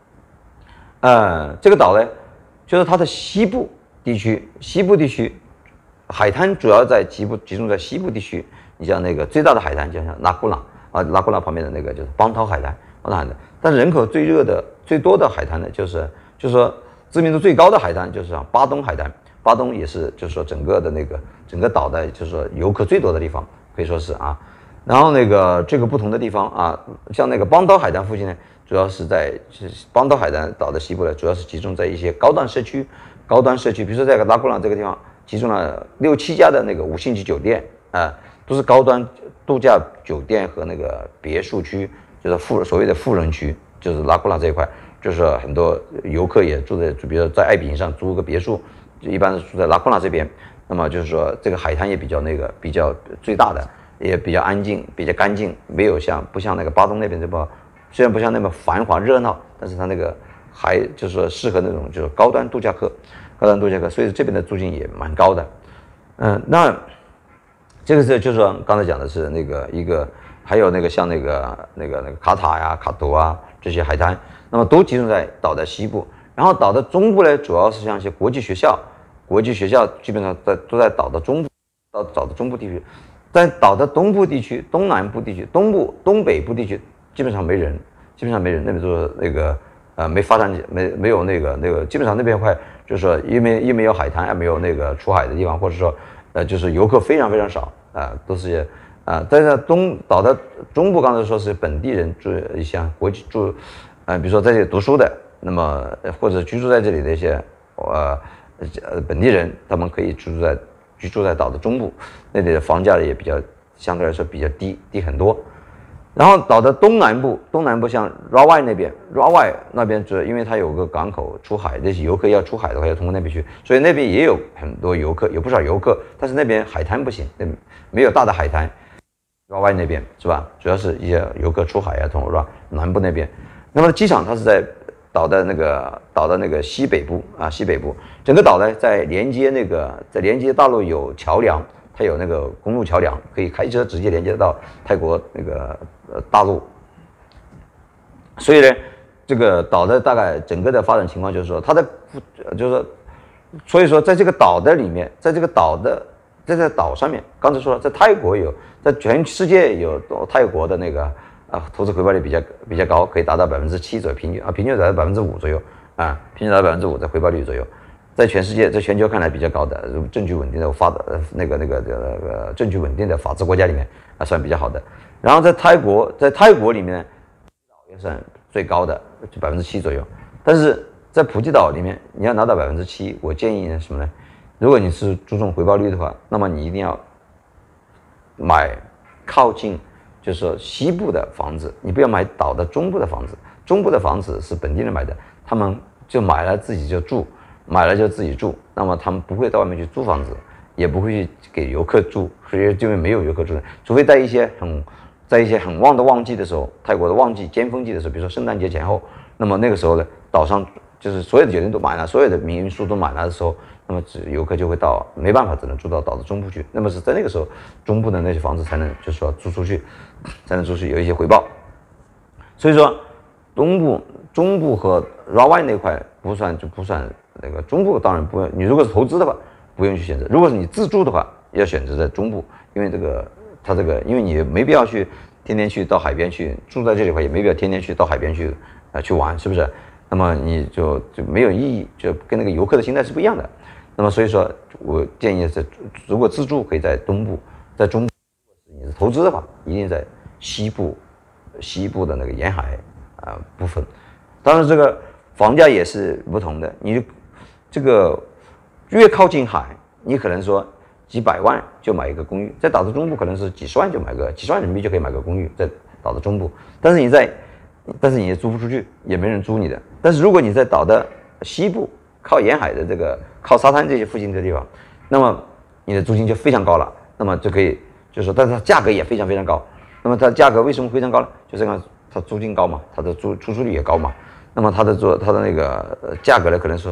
这个岛呢，就是它的西部地区，海滩主要集中在西部地区。你像那个最大的海滩，就像拉古朗拉古朗旁边的那个就是邦涛海滩，但是人口最多的海滩呢，就是说知名度最高的海滩就是巴东海滩。巴东也是就是说整个岛的就是说游客最多的地方，可以说是啊。然后这个不同的地方啊，像那个邦涛海滩附近呢，主要是邦涛海滩岛的西部呢，主要是集中在一些高端社区，比如说在拉古朗这个地方，集中了6、7家的那个5星级酒店都是高端度假酒店和那个别墅区，就是所谓的富人区，就是拉古朗这一块，就是很多游客也住在，比如说在爱比营上租个别墅，就一般是住在拉古朗这边。那么就是说这个海滩也比较最大的，也比较安静，比较干净，不像那个巴东那边虽然不像那么繁华热闹，但是它那个还就是说适合那种就是高端度假客，所以这边的租金也蛮高的。那这个就是说刚才讲的是还有像那个卡塔呀、卡图啊这些海滩，那么都集中在岛的西部。然后岛的中部呢，主要是像一些国际学校基本上都在岛的中部地区。在岛的东部地区、东南部地区、东北部地区基本上没人，那边就是没发展，没有基本上那边块就是说因为没有海滩，也没有出海的地方，或者说就是游客非常非常少都是但是岛的中部刚才说是本地人住一些比如说在这里读书的，那么或者居住在这里的一些本地人，他们可以居住在岛的中部，那里的房价也相对来说比较低很多。然后岛的东南部像 Rawai 那边主要因为它有个港口出海，这些游客要出海的话要通过那边去，所以那边也有很多游客，有不少游客，但是那边海滩不行，没有大的海滩。Rawai 那边是吧？主要是一些游客出海通南部那边。那么机场它是在岛的那个西北部，整个岛呢在连接大陆有桥梁，它有那个公路桥梁，可以开车直接连接到泰国大陆。所以呢，这个岛的大概整个的发展情况就是说，所以说在这个岛的里面，在这个岛上面，刚才说了，在泰国在全世界有泰国的投资回报率比较高，可以达到7%左右，平均达到5%左右平均达到5%的回报率左右，在全球看来比较高的，证据稳定的证据稳定的法治国家里面算比较好的。然后在泰国里面也算最高的，就7%左右。但是在普吉岛里面，你要拿到7%，我建议什么呢？如果你是注重回报率的话，那么你一定要买靠近就是说西部的房子，你不要买岛的中部的房子。中部的房子是本地人买的，他们就买了自己就自己住，那么他们不会到外面去租房子，也不会去给游客住，所以就没有游客住，除非在一些很旺的旺季的时候，泰国的旺季尖峰季的时候，比如说圣诞节前后，那么那个时候呢，岛上就是所有的酒店都满了，所有的民宿都满了的时候，那么游客就会没办法只能住到岛的中部去，那么是在那个时候中部的那些房子才能就是说租出去，有一些回报。所以说中部和 Rawai 那块不算那个中部，当然不用，你如果是投资的话不用去选择，如果是你自住的话要选择在中部，因为因为你没必要去天天去到海边去住在这里的话，也没必要天天去到海边去玩，是不是？那么你就没有意义，就跟那个游客的心态是不一样的。那么所以说我建议如果自住可以在东部，在中部，你是投资的话一定在西部的那个沿海部分。当然这个房价也是不同的，你这个越靠近海，你可能说几百万就买一个公寓，在岛的中部可能是几十万人民币就可以买个公寓，在岛的中部，但是你也租不出去，也没人租你的。但是如果你在岛的西部，靠沿海的靠沙滩这些附近的地方，那么你的租金就非常高了，那么就可以就是说，但是它价格也非常非常高。那么它价格为什么非常高呢？就是看它租金高嘛，它的出租率也高嘛。那么它的那个价格呢，可能说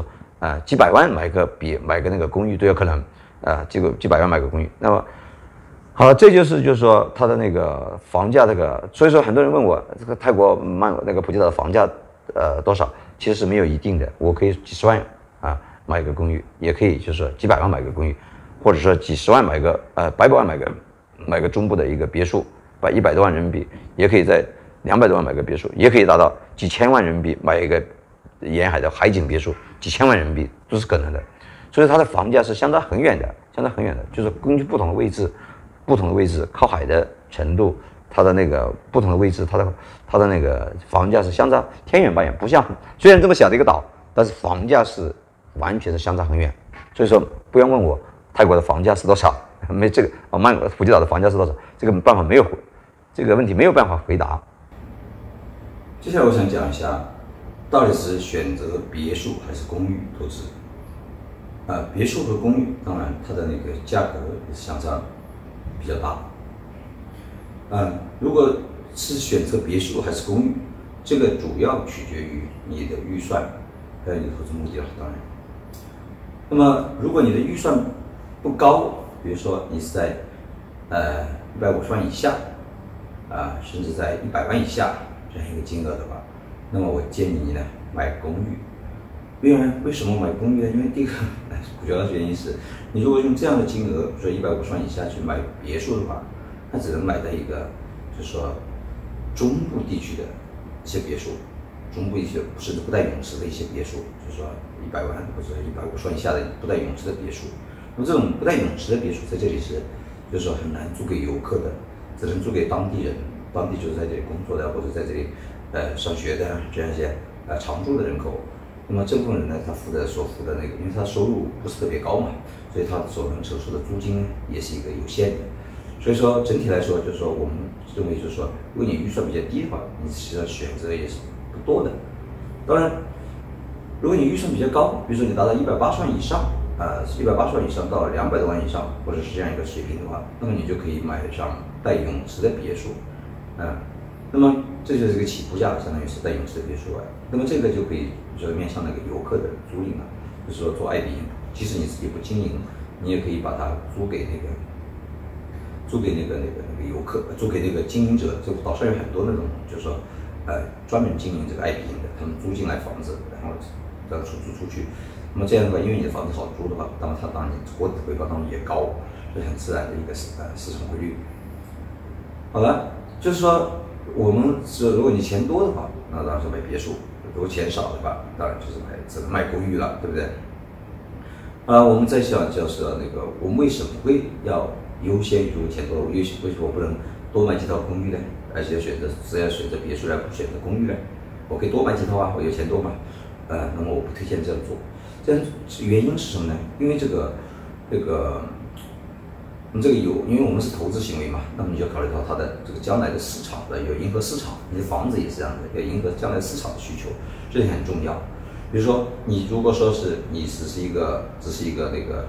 几百万买个那个公寓都有可能，几百万买个公寓。那么好，这就是说它的那个房价这个，所以说很多人问我这个泰国那个普吉岛的房价多少，其实是没有一定的，我可以几十万买个公寓，也可以就是说几百万买个公寓，或者说几十万买个百万买个中部的一个别墅，100多万人民币，也可以在200多万买个别墅，也可以达到几千万人民币买一个沿海的海景别墅，几千万人民币都是可能的。所以它的房价是相差很远的，就是根据不同的位置靠海的程度，它的那个不同的位置，它的那个房价是相差天远八远。不像虽然这么小的一个岛，但是房价是完全是相差很远。所以说不要问我泰国的房价是多少，没这个普吉岛的房价是多少，这个办法没有这个问题没有办法回答。接下来我想讲一下，到底是选择别墅还是公寓投资？别墅和公寓，当然它的那个价格也是相差比较大。如果是选择别墅还是公寓，这个主要取决于你的预算还有你的投资目的了。当然，那么如果你的预算不高，比如说你是在150万以下，甚至在100万以下这样一个金额的话，那么我建议你呢买公寓。为什么买公寓呢？因为第一个主要的原因是，你如果用这样的金额，比如说150万以下去买别墅的话，它只能买到一个，就是说中部地区的一些别墅，中部一些甚至不带泳池的一些别墅，就是说100万或者150万以下的不带泳池的别墅。那么这种不带泳池的别墅在这里是，就是说很难租给游客的，只能租给当地人，当地就是在这里工作的或者在这里上学的这样一些常住的人口。那么这部分人呢，他所付的那个，因为他收入不是特别高嘛，所以他所能承受的租金也是一个有限的。所以说整体来说，就是说我们认为，就是说如果你预算比较低的话，你实际上选择也是不多的。当然，如果你预算比较高，比如说你达到180万以上，180万以上到200多万以上，或者是这样一个水平的话，那么你就可以买上带泳池的别墅，那么这就是一个起步价，相当于是带泳池的别墅那么这个就可以就是面向那个游客的租赁了，就是说做爱彼迎，即使你自己不经营，你也可以把它租给那个游客，租给那个经营者。这个岛上有很多那种，就是说专门经营这个爱彼迎的，他们租进来房子，然后再出租出去。那么这样的话，因为你的房子好租的话，当然它当然获得回报当然也高，这是很自然的一个市场规律。好了，就是说我们是如果你钱多的话，那当然是买别墅；如果钱少的话，当然就是只能卖公寓了，对不对？我们再想就是那个，我们为什么会要优先于钱多？为什么不能多买几套公寓呢？而且只要选择别墅而不选择公寓呢？我可以多买几套啊，我有钱多嘛。那么我不推荐这样做。这样原因是什么呢？因为因为我们是投资行为嘛，那么你就考虑到它的这个将来的市场的要迎合市场，你的房子也是这样的，要迎合将来市场的需求，这点很重要。比如说，你如果说是你只是一个那个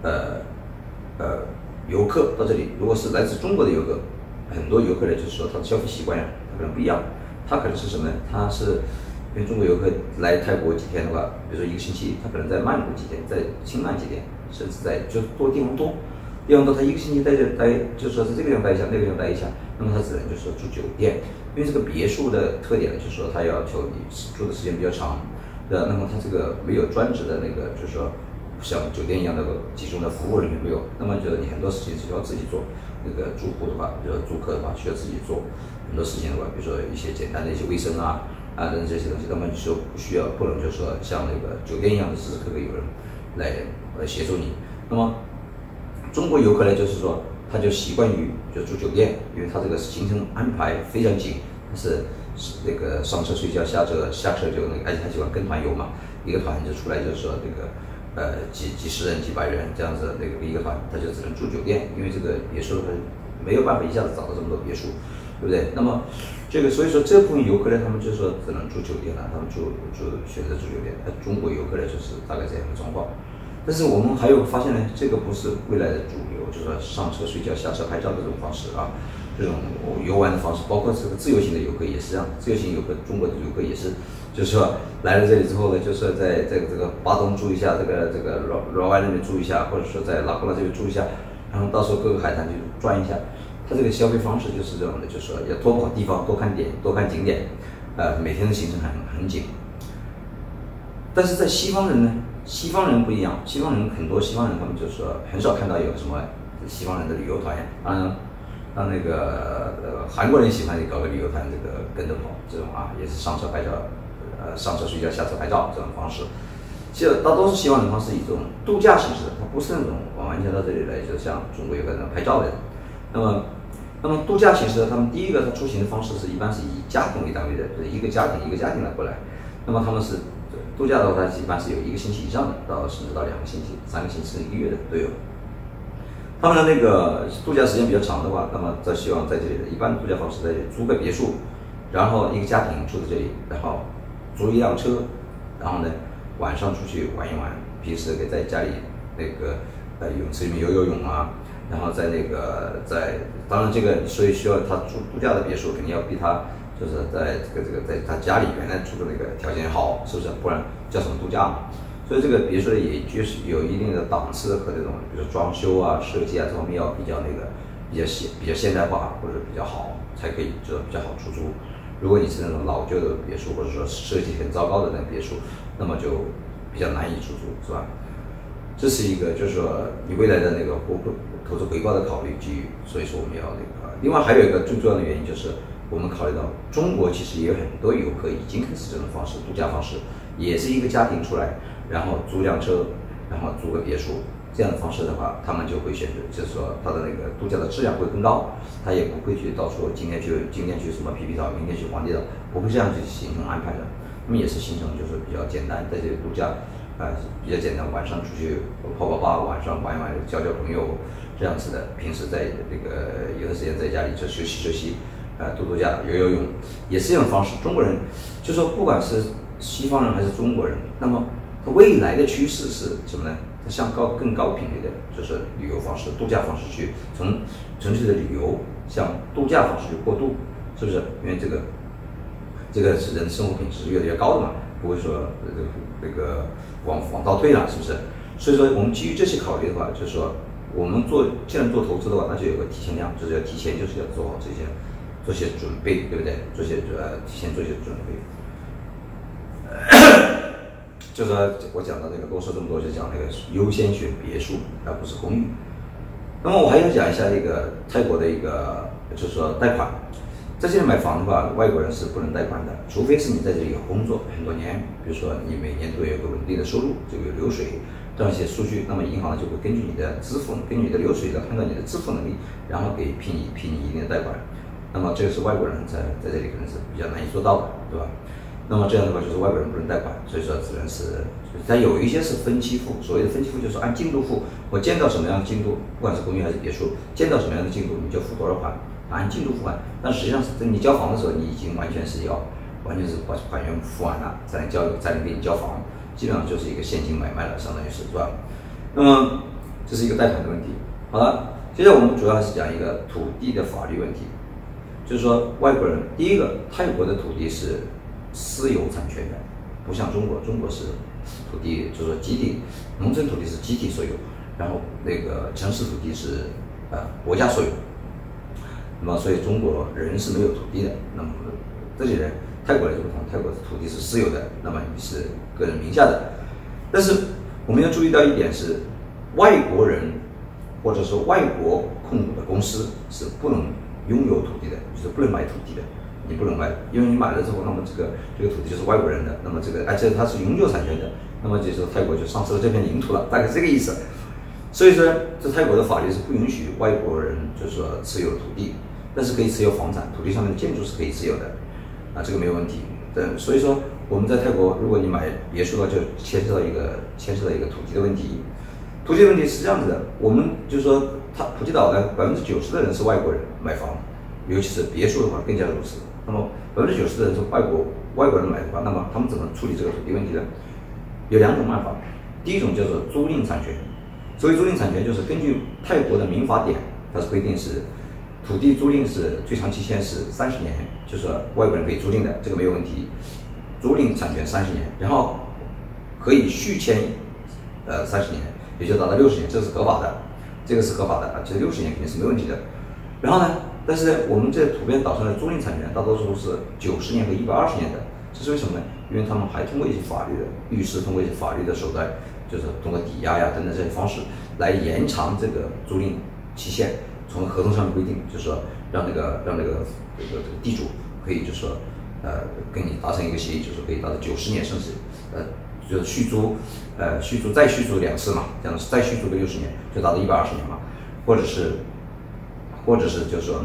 游客到这里，如果是来自中国的游客，很多游客呢就是说他的消费习惯他可能不一样，他可能是什么呢？他是因为中国游客来泰国几天的话，比如说1个星期，他可能在曼谷几天，在清迈几天，甚至在就多地方多。他1个星期待，就是说是这个地方待一下，那个地方待一下，那么他只能就是说住酒店，因为这个别墅的特点呢，就是说他要求你住的时间比较长，那么他这个没有专职的那个，就是说像酒店一样的集中的服务人员没有，那么就是你很多事情是要自己做，那个住户的话，比如说住客的话需要自己做很多事情的话，比如说一些简单的一些卫生等这些东西，那么你就不能就是说像那个酒店一样的时时刻刻有人来协助你，那么。中国游客呢，就是说，他就习惯于就住酒店，因为他这个行程安排非常紧，是那个上车睡觉，下车就那个，而且他喜欢跟团游嘛，一个团就出来就是说那个几十人、几百人这样子那个一个团，他就只能住酒店，因为这个别墅他没有办法一下子找到这么多别墅，对不对？那么所以说这部分游客呢，他们就说只能住酒店了，他们就选择住酒店。中国游客呢，就是大概这样的状况。但是我们还有发现呢，这个不是未来的主流，就是说上车睡觉、下车拍照这种方式这种游玩的方式，包括这个自由行的游客也是这样，自由行游客，中国的游客也是就是说来了这里之后呢，就是在这个巴东住一下，这个罗湾那边住一下，或者说在拉库拉这边住一下，然后到时候各个海滩去转一下。他这个消费方式就是这种的，就是说要多跑地方，多看点，多看景点，每天的行程很紧。但是在西方人呢，西方人不一样，西方人很多西方人他们就是说很少看到有什么西方人的旅游团，让那个韩国人喜欢搞个旅游团，这个跟着跑这种啊，也是上车拍照，上车睡觉下车拍照这种方式。其实大多数西方人他是以这种度假形式的，他不是那种完全到这里来，就像中国有个人拍照的人。那么度假形式的，他们第一个他出行的方式是一般是以家庭为单位的，就是一个家庭来过来。那么他们是度假的话，它一般是有1个星期以上的，甚至到2个星期、3个星期、1个月的都有。他们的那个度假时间比较长的话，那么希望在这里的一般度假方式在这里租个别墅，然后一个家庭住在这里，然后租一辆车，然后呢晚上出去玩一玩，平时给在家里那个泳池里面游泳啊。然后当然这个所以需要他住度假的别墅，肯定要比他就是在在他家里原来住的那个条件好，是不是？不然叫什么度假嘛？所以这个别墅也就是有一定的档次和这种，比如说装修啊、设计啊这方面要比较现代化或者比较好，才可以就是比较好出租。如果你是那种老旧的别墅，或者说设计很糟糕的那个别墅，那么就比较难以出租，是吧？这是一个，就是说你未来的那个投资回报的考虑基于，所以说我们要那个。另外还有一个最重要的原因就是，我们考虑到中国其实也有很多游客已经开始这种方式，度假方式，也是一个家庭出来，然后租辆车，然后租个别墅，这样的方式的话，他们就会选择，就是说他的那个度假的质量会更高，他也不会去到处今天去什么皮皮岛，明天去皇帝岛，不会这样去行程安排的。他们也是行程就是比较简单，在这里度假。比较简单，晚上出去泡泡吧，晚上玩一玩，交朋友，这样子的。平时在那个有的时间在家里就休息，度假，游泳，也是一种方式。中国人就说，不管是西方人还是中国人，那么未来的趋势是什么呢？它向更高频率的，就是旅游方式、度假方式去从纯粹的旅游向度假方式去过渡，是不是？因为这个是人生活品质越来越高的嘛，不会说那个往倒退了，是不是？所以说我们基于这些考虑的话，就是说我们既然做投资的话，那就有个提前量，就是要提前就是要做好做些准备，对不对？提前做些准备。就是说我讲到那个多说这么多，就讲那个优先选别墅而不是公寓。那么我还要讲一下那个泰国的一个，就是说贷款。在这里买房的话，外国人是不能贷款的，除非是你在这里有工作很多年，比如说你每年都有个稳定的收入，这个有流水这样一些数据，那么银行呢就会根据你的流水来判断你的支付能力，然后给批你一定的贷款。那么这个是外国人在这里可能是比较难以做到的，对吧？那么这样的话就是外国人不能贷款，所以说只能是，但有一些是分期付，所谓的分期付就是按进度付，我见到什么样的进度，不管是公寓还是别墅，见到什么样的进度你就付多少款。按进度付款，但实际上是你交房的时候，你已经完全是把款源付完了，才能给你交房，基本上就是一个现金买卖了，相当于是吧？那么这是一个贷款的问题。好了，接着我们主要还是讲一个土地的法律问题，就是说外国人，第一个，泰国的土地是私有产权的，不像中国是土地就是说集体，农村土地是集体所有，然后那个城市土地是国家所有。那么，所以中国人是没有土地的。那么这里人，泰国人就不同，泰国的土地是私有的，那么你是个人名下的。但是我们要注意到一点是，外国人或者说外国控股的公司是不能拥有土地的，就是不能买土地的。你不能买，因为你买了之后，那么这个土地就是外国人的，那么而且它是永久产权的，那么就是泰国就丧失了这片领土了，大概是这个意思。所以说，这泰国的法律是不允许外国人就是说持有土地。但是可以持有房产，土地上面的建筑是可以持有的，这个没有问题。所以说我们在泰国，如果你买别墅的话，就牵涉到一个土地的问题。土地的问题是这样子的，我们就是说，普吉岛的90%的人是外国人买房，尤其是别墅的话更加如此。那么90%的人是外国人买的话，那么他们怎么处理这个土地问题呢？有2种办法。第一种叫做租赁产权，所谓租赁产权就是根据泰国的民法典，它是规定是。土地租赁是最长期限是30年，就是说外国人可以租赁的，这个没有问题。 租赁产权30年，然后可以续签30年，也就达到60年，这是合法的，这个是合法的啊，其实60年肯定是没问题的。然后呢，但是呢，我们这图片岛上的租赁产权大多数是90年和120年的，这是为什么呢？因为他们还通过一些法律的律师通过一些法律的手段，就是通过抵押呀等等这些方式来延长这个租赁期限。从合同上面规定，就是说让这个地主可以就是说跟你达成一个协议，就是可以达到90年，甚至就是续租再续租2次嘛，这样再续租个60年，就达到120年嘛，或者是就是说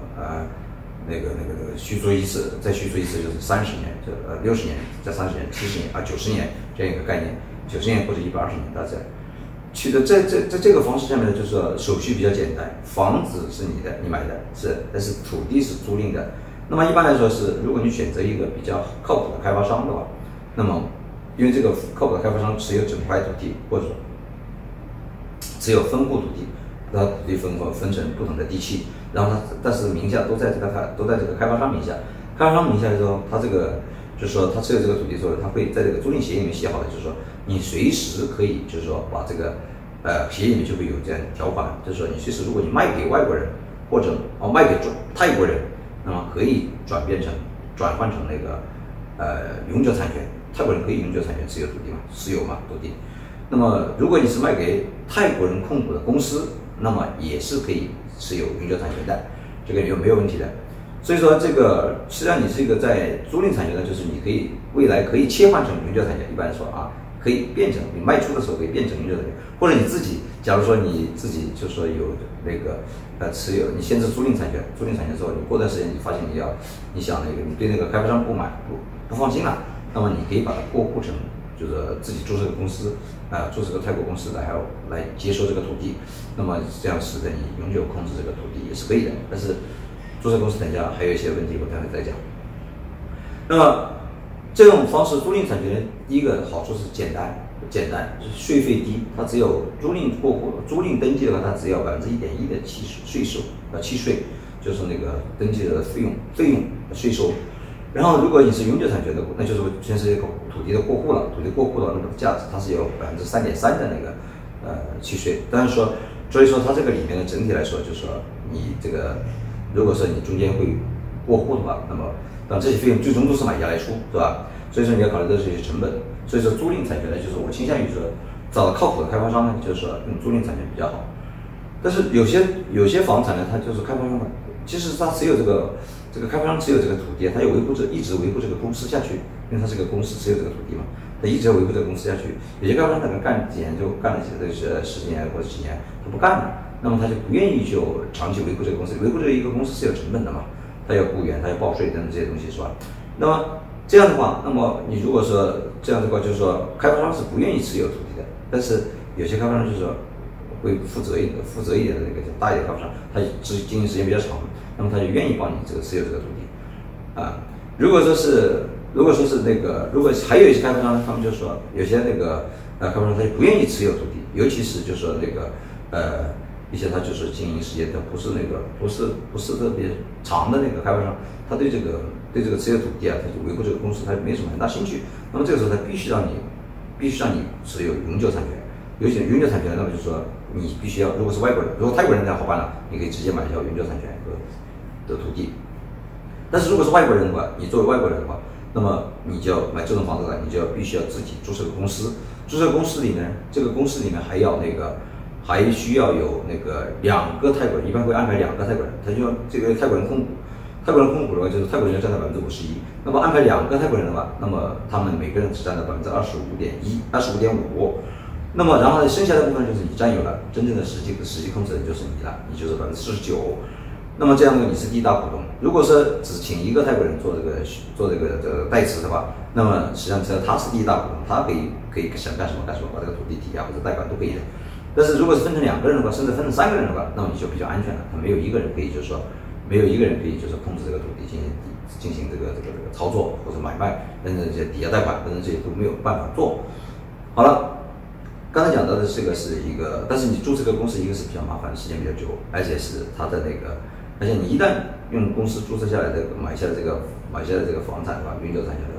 续租一次，再续租一次就是30年，就60年再30年70年啊90年这样一个概念，90年或者120年大概。取得在这个方式下面呢，就是说手续比较简单，房子是你的，你买的但是土地是租赁的。那么一般来说是，如果你选择一个比较靠谱的开发商的话，那么因为这个靠谱的开发商持有整块土地，或者说持有分户土地，它土地分成不同的地契，然后但是名下都在这个开发商名下。开发商名下的时候，他这个就是说他持有这个土地之后，他会在这个租赁协议里面写好的，就是说你随时可以就是说把这个协议里面就会有这样条款，就是说你随时如果你卖给外国人或者卖给泰国人，那么可以转换成那个永久产权，泰国人可以永久产权持有土地嘛，私有嘛土地。那么如果你是卖给泰国人控股的公司，那么也是可以持有永久产权的，这个没有问题的。所以说这个实际上你这个在租赁产权呢，就是你可以未来可以切换成永久产权，一般说啊，可以变成你卖出的时候可以变成永久产权，或者你自己，假如说你自己就是说有那个持有，你先是租赁产权之后，你过段时间你发现你想你对那个开发商不放心了，那么你可以把它过户成就是自己注册个公司注册个泰国公司来接收这个土地，那么这样使得你永久控制这个土地也是可以的，但是注册公司等下还有一些问题，我待会再讲。那么这种方式租赁产权，第一个好处是简单，就是税费低，它只有租赁登记的话，它只要1.1%的契税，就是那个登记的费用税收。然后如果你是永久产权的，那就是全是土地的过户了，土地过户的那个价值它是有3.3%的那个契税。但是说，所以说它这个里面的整体来说，就是说你这个。如果说你中间会过户的话，那么这些费用最终都是买家来出，是吧？所以说你要考虑到这些成本。所以说租赁产权呢，就是我倾向于说找靠谱的开发商呢，就是说用租赁产权比较好。但是有些房产呢，它就是开发商的，其实他持有这个开发商持有这个土地，他也一直维护这个公司下去，因为他这个公司持有这个土地嘛，他一直维护这个公司下去。有些开发商可能干几年就干了10年或者几年，他不干了。那么他就不愿意就长期维护这个公司，维护这一个公司是有成本的嘛，他要雇员，他要报税等等这些东西，是吧？那么这样的话，那么你如果说这样的话，就是说开发商是不愿意持有土地的，但是有些开发商就是说会负责一点的那个大一点的开发商，他经营时间比较长，那么他就愿意帮你这个持有这个土地啊。如果说是那个，如果还有一些开发商，他们就说有些那个开发商他就不愿意持有土地，尤其是就是说那个一些他就是经营时间他不是特别长的那个开发商，他对这个持有土地啊，他就维护这个公司他没什么很大兴趣。那么这个时候他必须让你持有永久产权，有些永久产权，那么就是说你必须要，如果是外国人，如果泰国人那好办了，你可以直接买一条永久产权的土地。但是如果是外国人的话，你作为外国人的话，那么你就要买这种房子了，你就必须要自己注册个公司。注册公司里面，这个公司里面还需要有那个2个泰国人，一般会安排2个泰国人，他就要这个泰国人控股。泰国人控股的话，就是泰国人要占到51%。那么安排2个泰国人的话，那么他们每个人只占到25.5%。那么然后呢，剩下的部分就是你占有了，真正的实际控制人就是你了，你就是49%。那么这样呢，你是第一大股东。如果说只请1个泰国人做这个代持的话，那么实际上他是第一大股东，他可以想干什么，把这个土地抵押或者贷款都可以的。但是如果是分成2个人的话，甚至分成3个人的话，那么你就比较安全了。他没有一个人可以就是控制这个土地进行这个操作或者买卖，等等这些抵押贷款等等这些都没有办法做。好了，刚才讲到的这个是一个，但是你注册这个公司，一个是比较麻烦，时间比较久，而且是它的而且你一旦用公司注册下来的买下来这个房产的话，永久产权的话，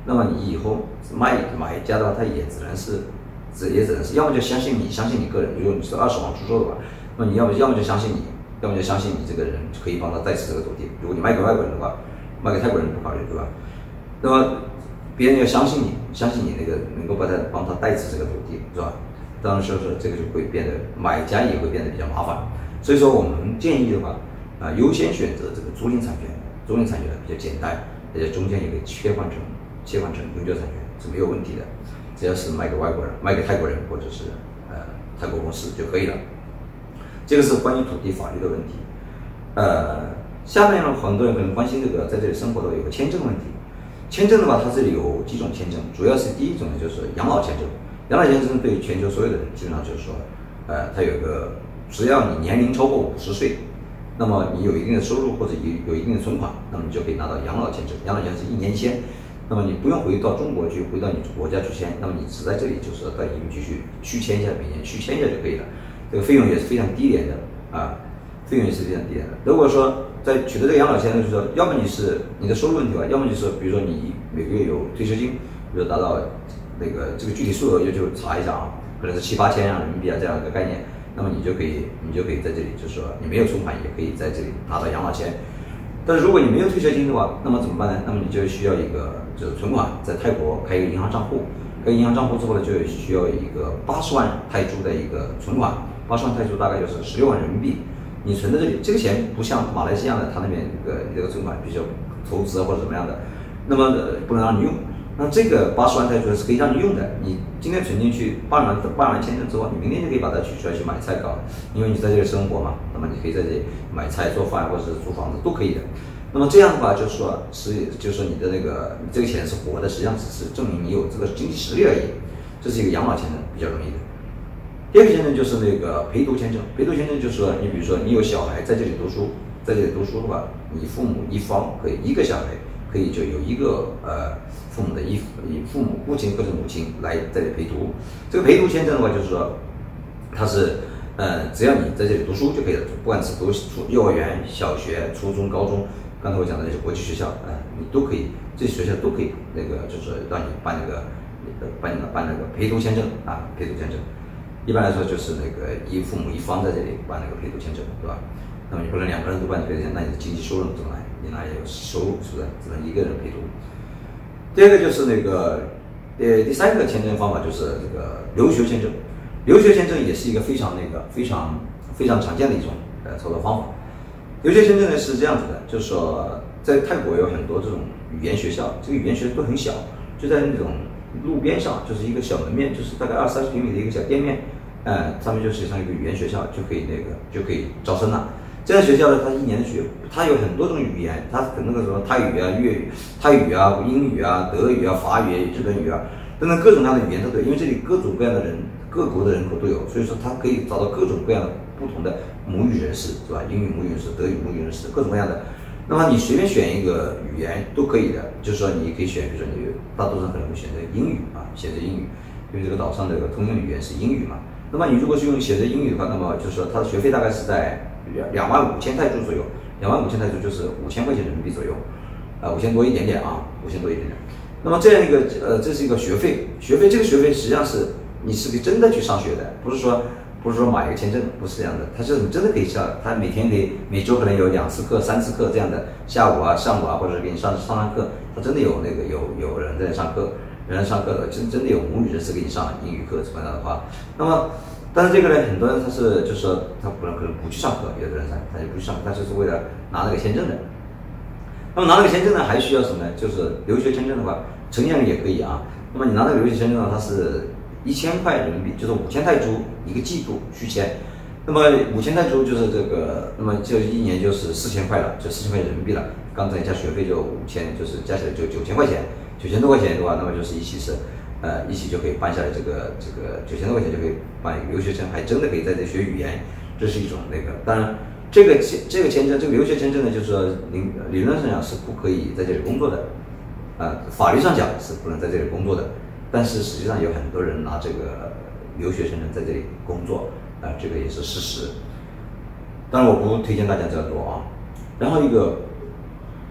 那么你以后买家的话，他也只能是，要么就相信你个人，如果你是20网出售的话，那么你要么就相信你，要么就相信你这个人可以帮他代持这个土地。如果你卖给外国人的话，卖给泰国人不考虑，对吧？那么别人要相信你那个能够帮他代持这个土地，是吧？当然说这个就会变得买家也会变得比较麻烦。所以说我们建议的话，优先选择这个租赁产权，租赁产权比较简单，而且中间也可以切换成永久产权是没有问题的，只要是卖给外国人、卖给泰国人或者是泰国公司就可以了。这个是关于土地法律的问题。下面呢，很多人可能关心这个在这里生活的有个签证问题。签证的话，它这里有几种签证，主要是第一种呢就是养老签证。养老签证对全球所有的人基本上就是说，它有一个只要你年龄超过50岁，那么你有一定的收入或者有一定的存款，那么你就可以拿到养老签证。养老签是1年签，那么你不用回到中国去，回到你国家去签，那么你只在这里就是到移民局去续签一下，每年续签一下就可以了。这个费用也是非常低廉的费用也是非常低廉的。如果说在取得这个养老签证，就是说，要么你是你的收入问题吧，要么就是比如说你每个月有退休金，比如达到那个这个具体数额就查一下可能是7、8千人民币这样一个概念，那么你就可以在这里，就是说你没有存款也可以在这里拿到养老签。但是如果你没有退休金的话，那么怎么办呢？那么你就需要一个就是存款，在泰国开一个银行账户，开银行账户之后呢，就需要一个80万泰铢的一个存款，80万泰铢大概就是16万人民币。你存在这里，这个钱不像马来西亚的，他那边你这个存款必须要投资或者怎么样的，那么不能让你用。那这个80万泰铢是可以让你用的，你今天存进去，办完签证之后，你明天就可以把它取出来去买菜搞，因为你在这里生活嘛，那么你可以在这里买菜做饭或者是租房子都可以的。那么这样的话，就是说你的你这个钱是活的，实际上只是证明你有这个经济实力而已。这是一个养老签证，比较容易的。第二个签证就是那个陪读签证，陪读签证就是说，你比如说你有小孩在这里读书，的话，你父母一方可以一个小孩可以就有一个父母亲或者母亲来这里陪读。这个陪读签证的话，就是说它是只要你在这里读书就可以了，不管是读幼儿园、小学、初中、高中，刚才我讲的那些国际学校，你都可以，这些学校都可以就是让你办那个陪读签证陪读签证。一般来说就是父母一方在这里办那个陪读签证，对吧？那么你不能2个人都办陪读签证，那你的经济收入怎么来？你哪里有收入，是不是？只能一个人陪读。第二个就是第三个签证方法就是这个留学签证。留学签证也是一个非常常见的一种操作方法。留学签证呢是这样子的，就是说在泰国有很多这种语言学校，这个语言学校都很小，就在那种路边上，就是一个小门面，就是大概20-30平米的一个小店面，上面就写上一个语言学校，就可以招生了。这样学校呢，它1年的它有很多种语言，它可能什么泰语粤语、泰语英语德语法语、日本语等等各种各样的语言都有，因为这里各种各样的人，各国的人口都有，所以说它可以找到各种各样的不同的母语人士，是吧？英语母语人士、德语母语人士，各种各样的。那么你随便选一个语言都可以的，就是说你可以选，比如说你大多数人可能会选择英语选择英语，因为这个岛上的通用语言是英语嘛。那么你如果是用选择英语的话，那么就是说它的学费大概是在25000泰铢左右，25000泰铢就是5000块钱人民币左右，5000多一点点5000多一点点。那么这样一个这是一个学费，这个学费实际上是你是可以真的去上学的，不是说买一个签证，不是这样的，它是你真的可以上，它每周可能有2次课、3次课这样的，下午上午或者给你上课，它真的有有人在上课，的，真的有母语人士给你上英语课什么样的话，那么。但是这个呢，很多人就是说他可能不去上课，有的人他就不去上课，他就是为了拿那个签证的。那么拿那个签证呢，还需要什么呢？就是留学签证的话，成年人也可以那么你拿那个留学签证呢，它是1000块人民币，就是5000泰铢一个季度续签。那么5000泰铢就是那么就1年就是4000块了，就4000块钱人民币了。刚才加学费就5000，就是加起来就9000块钱，9000多块钱的话，那么就是一起就可以办下来这个9000多块钱就可以办一个留学签，还真的可以在这学语言，这是一种当然这个签证，这个留学签证呢，就是说理论上讲是不可以在这里工作的，法律上讲是不能在这里工作的，但是实际上有很多人拿这个留学签证在这里工作，这个也是事实。当然我不推荐大家这样做然后一个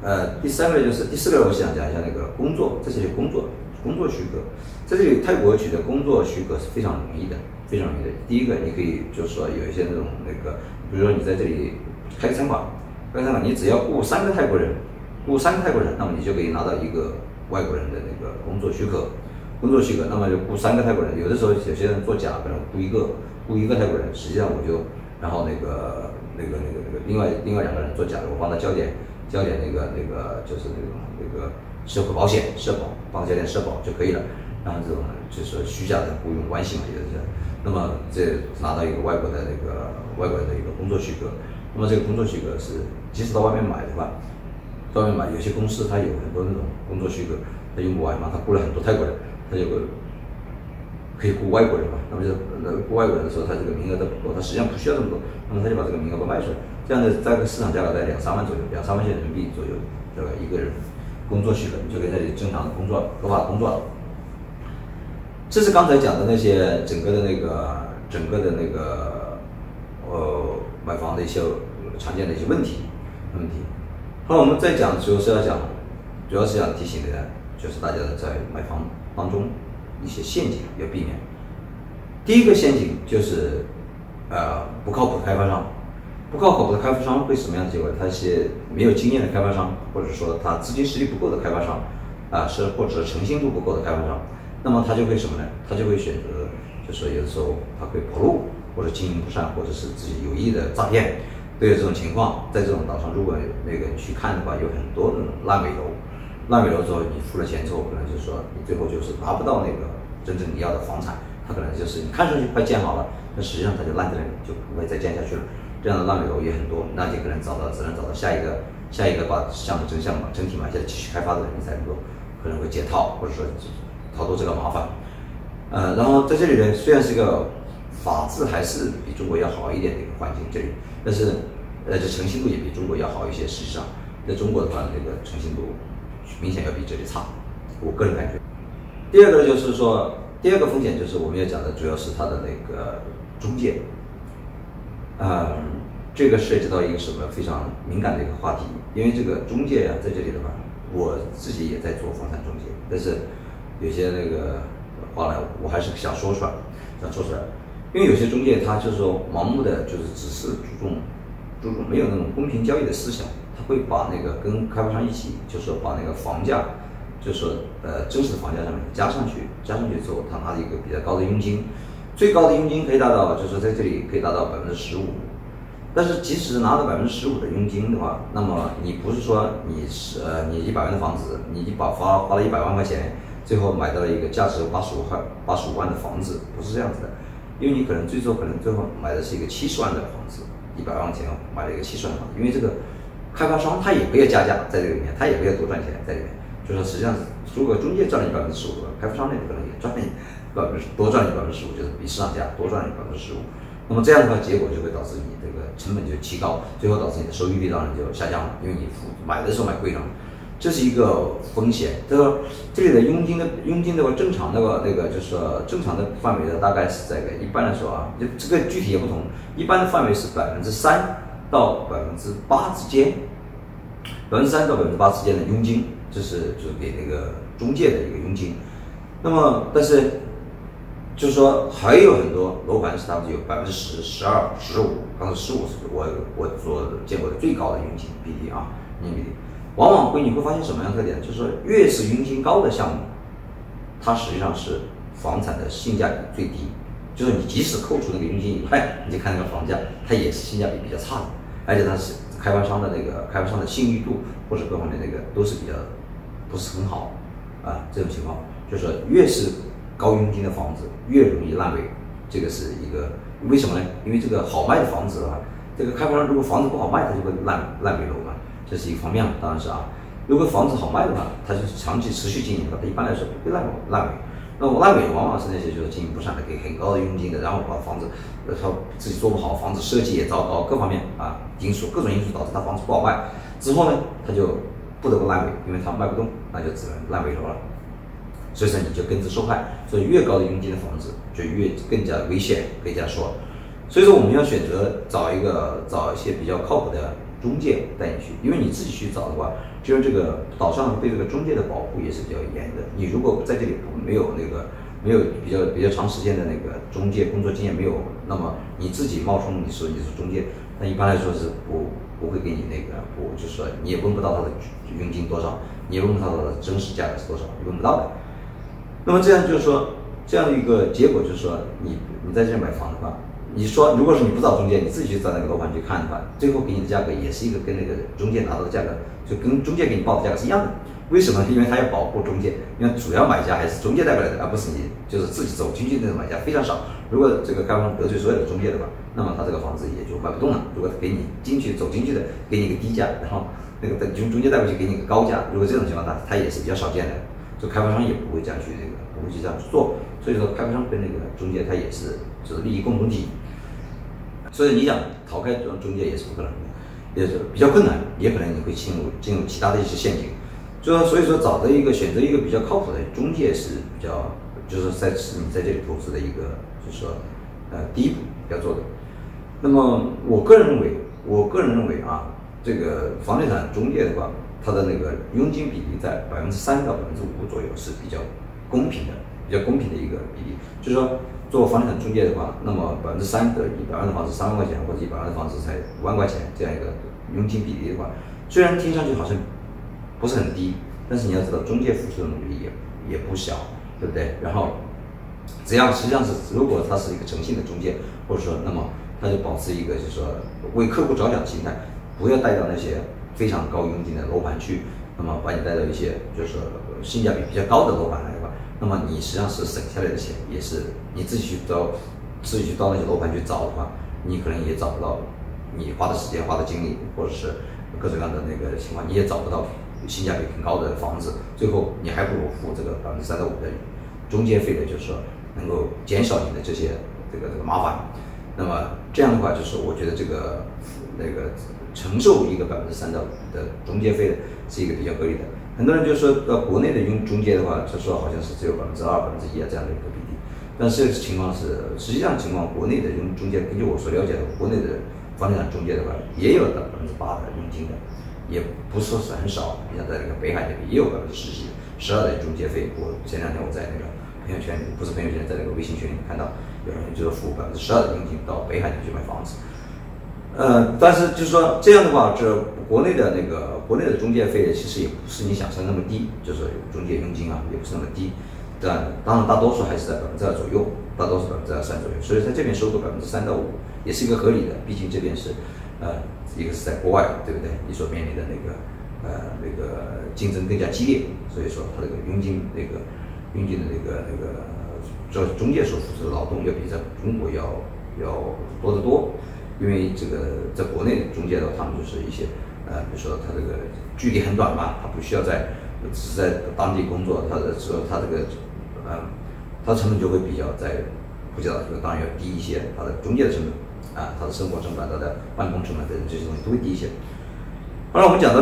第三个就是第四个，我想讲一下那个工作，在这里工作许可，在这里泰国取得工作许可是非常容易的，非常容易的。第一个，你可以就是说有一些那种那个，比如说你在这里开个餐馆，你只要雇3个泰国人，那么你就可以拿到一个外国人的那个工作许可，那么就雇3个泰国人。有的时候有些人作假，可能雇一个泰国人，实际上我就然后另外2个人作假的，我帮他交点那个就是那个社会保险社保，帮他交点社保就可以了。然后这种就是虚假的雇佣关系嘛，有的是。那么这拿到一个外国人的一个工作许可，那么这个工作许可是即使到外面买的话，有些公司它有很多那种工作许可，他用不完嘛，他雇了很多泰国人，他就可以雇外国人嘛。那么雇外国人的时候，他这个名额都不够，他实际上不需要这么多，那么他就把这个名额都卖出来，这样的大概市场价格在2-3万左右，2-3万人民币左右，这个一个人工作许可，你就可以在这里正常的工作，合法的工作了。这是刚才讲的那些整个的那个买房的一些常见的一些问题。好，我们再讲，主要是想提醒的，就是大家在买房当中一些陷阱要避免。第一个陷阱就是不靠谱的开发商。不靠谱的开发商会什么样的结果？他一些没有经验的开发商，或者说他资金实力不够的开发商，或者诚信度不够的开发商，那么他就会什么呢？他就会选择，就是有的时候他会跑路，或者经营不善，或者是自己有意的诈骗。对于这种情况，在这种岛上，如果那个你去看的话，有很多那种烂尾楼之后，你付了钱之后，可能就是说你最后就是拿不到那个真正你要的房产，它可能就是你看上去快建好了，但实际上它就烂在那里，就不会再建下去了。这样的烂尾楼也很多，那就只能找到下一个把项目整体买下来继续开发的人，你才能够可能会解套，或者说逃脱这个麻烦。然后在这里呢，虽然是一个法治还是比中国要好一点的一个环境，这里，但是这诚信度也比中国要好一些。实际上，在中国的话，这个诚信度明显要比这里差，我个人感觉。第二个就是说，第二个风险就是我们要讲的，主要是它的那个中介。这个涉及到一个什么非常敏感的一个话题，因为这个中介在这里的话，我自己也在做房产中介，但是有些那个话呢，我还是想说出来，因为有些中介他就是说盲目的就是只是注重没有那种公平交易的思想，他会把那个跟开发商一起，就是说把那个房价，就是说真实的房价上面加上去之后，他拿一个比较高的佣金，最高的佣金可以达到，就是在这里可以达到15%。但是即使拿到15%的佣金的话，那么你不是说你100万的房子，你花了100万块钱，最后买到了一个价值85万的房子，不是这样子的，因为你可能最后买的是一个70万的房子，100万块钱买了一个70万的房子，因为这个开发商他也不要加价在这里面，他也不要多赚钱在里面，就是说实际上如果中介赚了15%，开发商那可能也多赚了15%，就是比市场价多赚了15%。那么这样的话，结果就会导致你这个成本就提高，最后导致你的收益率当然就下降了，因为你买的时候买贵了，这是一个风险。这里的佣金的话，正常的那个就是说正常的范围的大概是在一般来说啊，这个具体也不同，一般的范围是3%到8%之间，3%到8%之间的佣金，就是给那个中介的一个佣金。那么但是就是说，还有很多楼盘是他们有10%、12%、15%，刚才15%是我所见过的最高的佣金比例啊，比例。往往你会发现什么样的特点？就是说，越是佣金高的项目，它实际上是房产的性价比最低。就是你即使扣除那个佣金以外，你就看那个房价，它也是性价比比较差的，而且它是开发商的信誉度或者各方面那个都是不是很好啊。这种情况就是说，越是高佣金的房子越容易烂尾，这个是一个为什么呢？因为这个好卖的房子的话，这个开发商如果房子不好卖，他就会烂尾楼嘛，这是一个方面嘛，当然是啊。如果房子好卖的话，它就是长期持续经营的话，它一般来说不会烂尾。那么烂尾往往是那些就是经营不善的，给很高的佣金的，然后把房子他自己做不好，房子设计也糟糕，各方面啊各种因素导致他房子不好卖，之后呢他就不得不烂尾，因为他卖不动，那就只能烂尾楼了。所以说你就跟着受害，所以越高的佣金的房子就更加危险，可以这样说。所以说我们要选择找一些比较靠谱的中介带你去，因为你自己去找的话， 就是这个岛上对这个中介的保护也是比较严的。你如果在这里没有比较长时间的那个中介工作经验没有，那么你自己冒充你是中介，那一般来说是不会给你那个就是说你也问不到他的佣金多少，你也问不到他的真实价格是多少，你问不到的。那么这样就是说这样的一个结果就是说你在这里买房的话。你说，如果是你不找中介，你自己去在那个楼盘去看的话，最后给你的价格也是一个跟那个中介拿到的价格，就跟中介给你报的价格是一样的。为什么？因为他要保护中介，因为主要买家还是中介带过来的，而不是你就是自己走进去的买家非常少。如果这个开发商得罪所有的中介的话，那么他这个房子也就卖不动了。如果给你走进去的，给你一个低价，然后那个中介带过去给你一个高价，如果这种情况他也是比较少见的，就开发商也不会这样去不会去这样去做。所以说，开发商跟那个中介他也是就是利益共同体。所以你想逃开中介也是不可能的，也是比较困难，也可能你会进入其他的一些陷阱。所以说选择一个比较靠谱的中介是比较，就是你在这里投资的一个，就是说第一步要做的。那么我个人认为啊，这个房地产中介的话，它的那个佣金比例在3%到5%左右是比较公平的一个比例，就是说。做房地产中介的话，那么3%的100万的房子3万块钱，或者100万的房子才5万块钱，这样一个佣金比例的话，虽然听上去好像不是很低，但是你要知道中介付出的努力也不小，对不对？然后实际上是如果他是一个诚信的中介，或者说那么他就保持一个就是说为客户着想的心态，不要带到那些非常高佣金的楼盘去，那么把你带到一些就是性价比比较高的楼盘来的话。那么你实际上是省下来的钱，也是你自己去到那些楼盘去找的话，你可能也找不到你花的时间、花的精力，或者是各种各样的那个情况，你也找不到性价比很高的房子。最后你还不如付这个3%到5%的中介费的，就是说能够减少你的这个麻烦。那么这样的话，就是我觉得这个承受一个3%到5%的中介费的是一个比较合理的。很多人就说国内的中介的话，就说好像是只有2%、1%啊这样的一个比例，但是实际上情况，国内的中介，根据我所了解的，国内的房地产中介的话，也有8%的佣金的，也不是很少。你像在那个北海那边也有10%、12%的中介费。前2天我在那个朋友圈，不是朋友圈，在那个微信群里看到有人就是付12%的佣金到北海去买房子。但是就是说这样的话，这国内的中介费其实也不是你想象那么低，就是中介佣金啊也不是那么低，但当然大多数还是在2%左右，大多数2%、3%左右，所以在这边收入3%到5%也是一个合理的，毕竟这边是一个是在国外，对不对？你所面临的那个竞争更加激烈，所以说它这个佣金的这中介所付出的劳动要比在中国要多得多。因为这个在国内中介的话，他们就是一些比如说他这个距离很短嘛，他不需要只是在当地工作，他的成本就会比较在普吉岛这个当然要低一些，他的中介的成本他的生活成本、他的办公成本等这些东西都会低一些。好了，我们讲到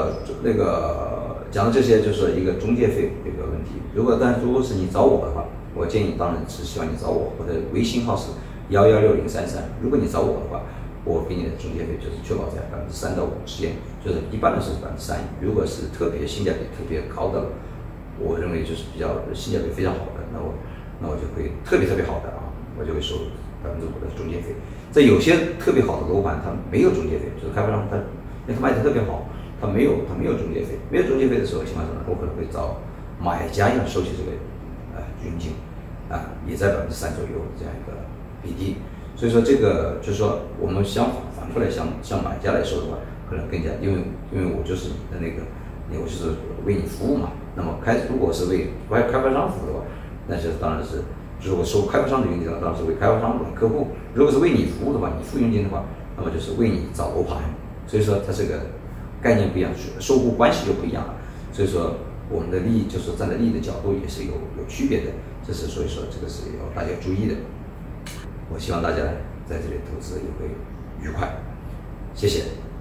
讲到这些就是一个中介费这个问题。如果是你找我的话，我建议当然是希望你找我，我的微信号是116033。如果你找我的话，我给你的中介费就是确保在3%到5%之间，就是一般的是3%。如果是特别性价比特别高的，我认为就是比较性价比非常好的，那我就会特别好的我就会收5%的中介费。在有些特别好的楼盘，它没有中介费，就是开发商因为他卖的特别好，他没有中介费。没有中介费的时候，情况下呢，我可能会找买家要收取这个佣金也在3%左右这样一个比例。所以说这个就是说我们反过来向买家来说的话，可能更加因为我就是我就是为你服务嘛。那么如果是为开发商服务的话，那就当然是就是我收开发商的佣金的话，当然是为开发商为客户。如果是为你服务的话，你付佣金的话，那么就是为你找楼盘。所以说它这个概念不一样，收户关系就不一样了。所以说我们的利益就是站在利益的角度也是有区别的，所以说这个是要大家注意的。我希望大家在这里投资也会愉快，谢谢。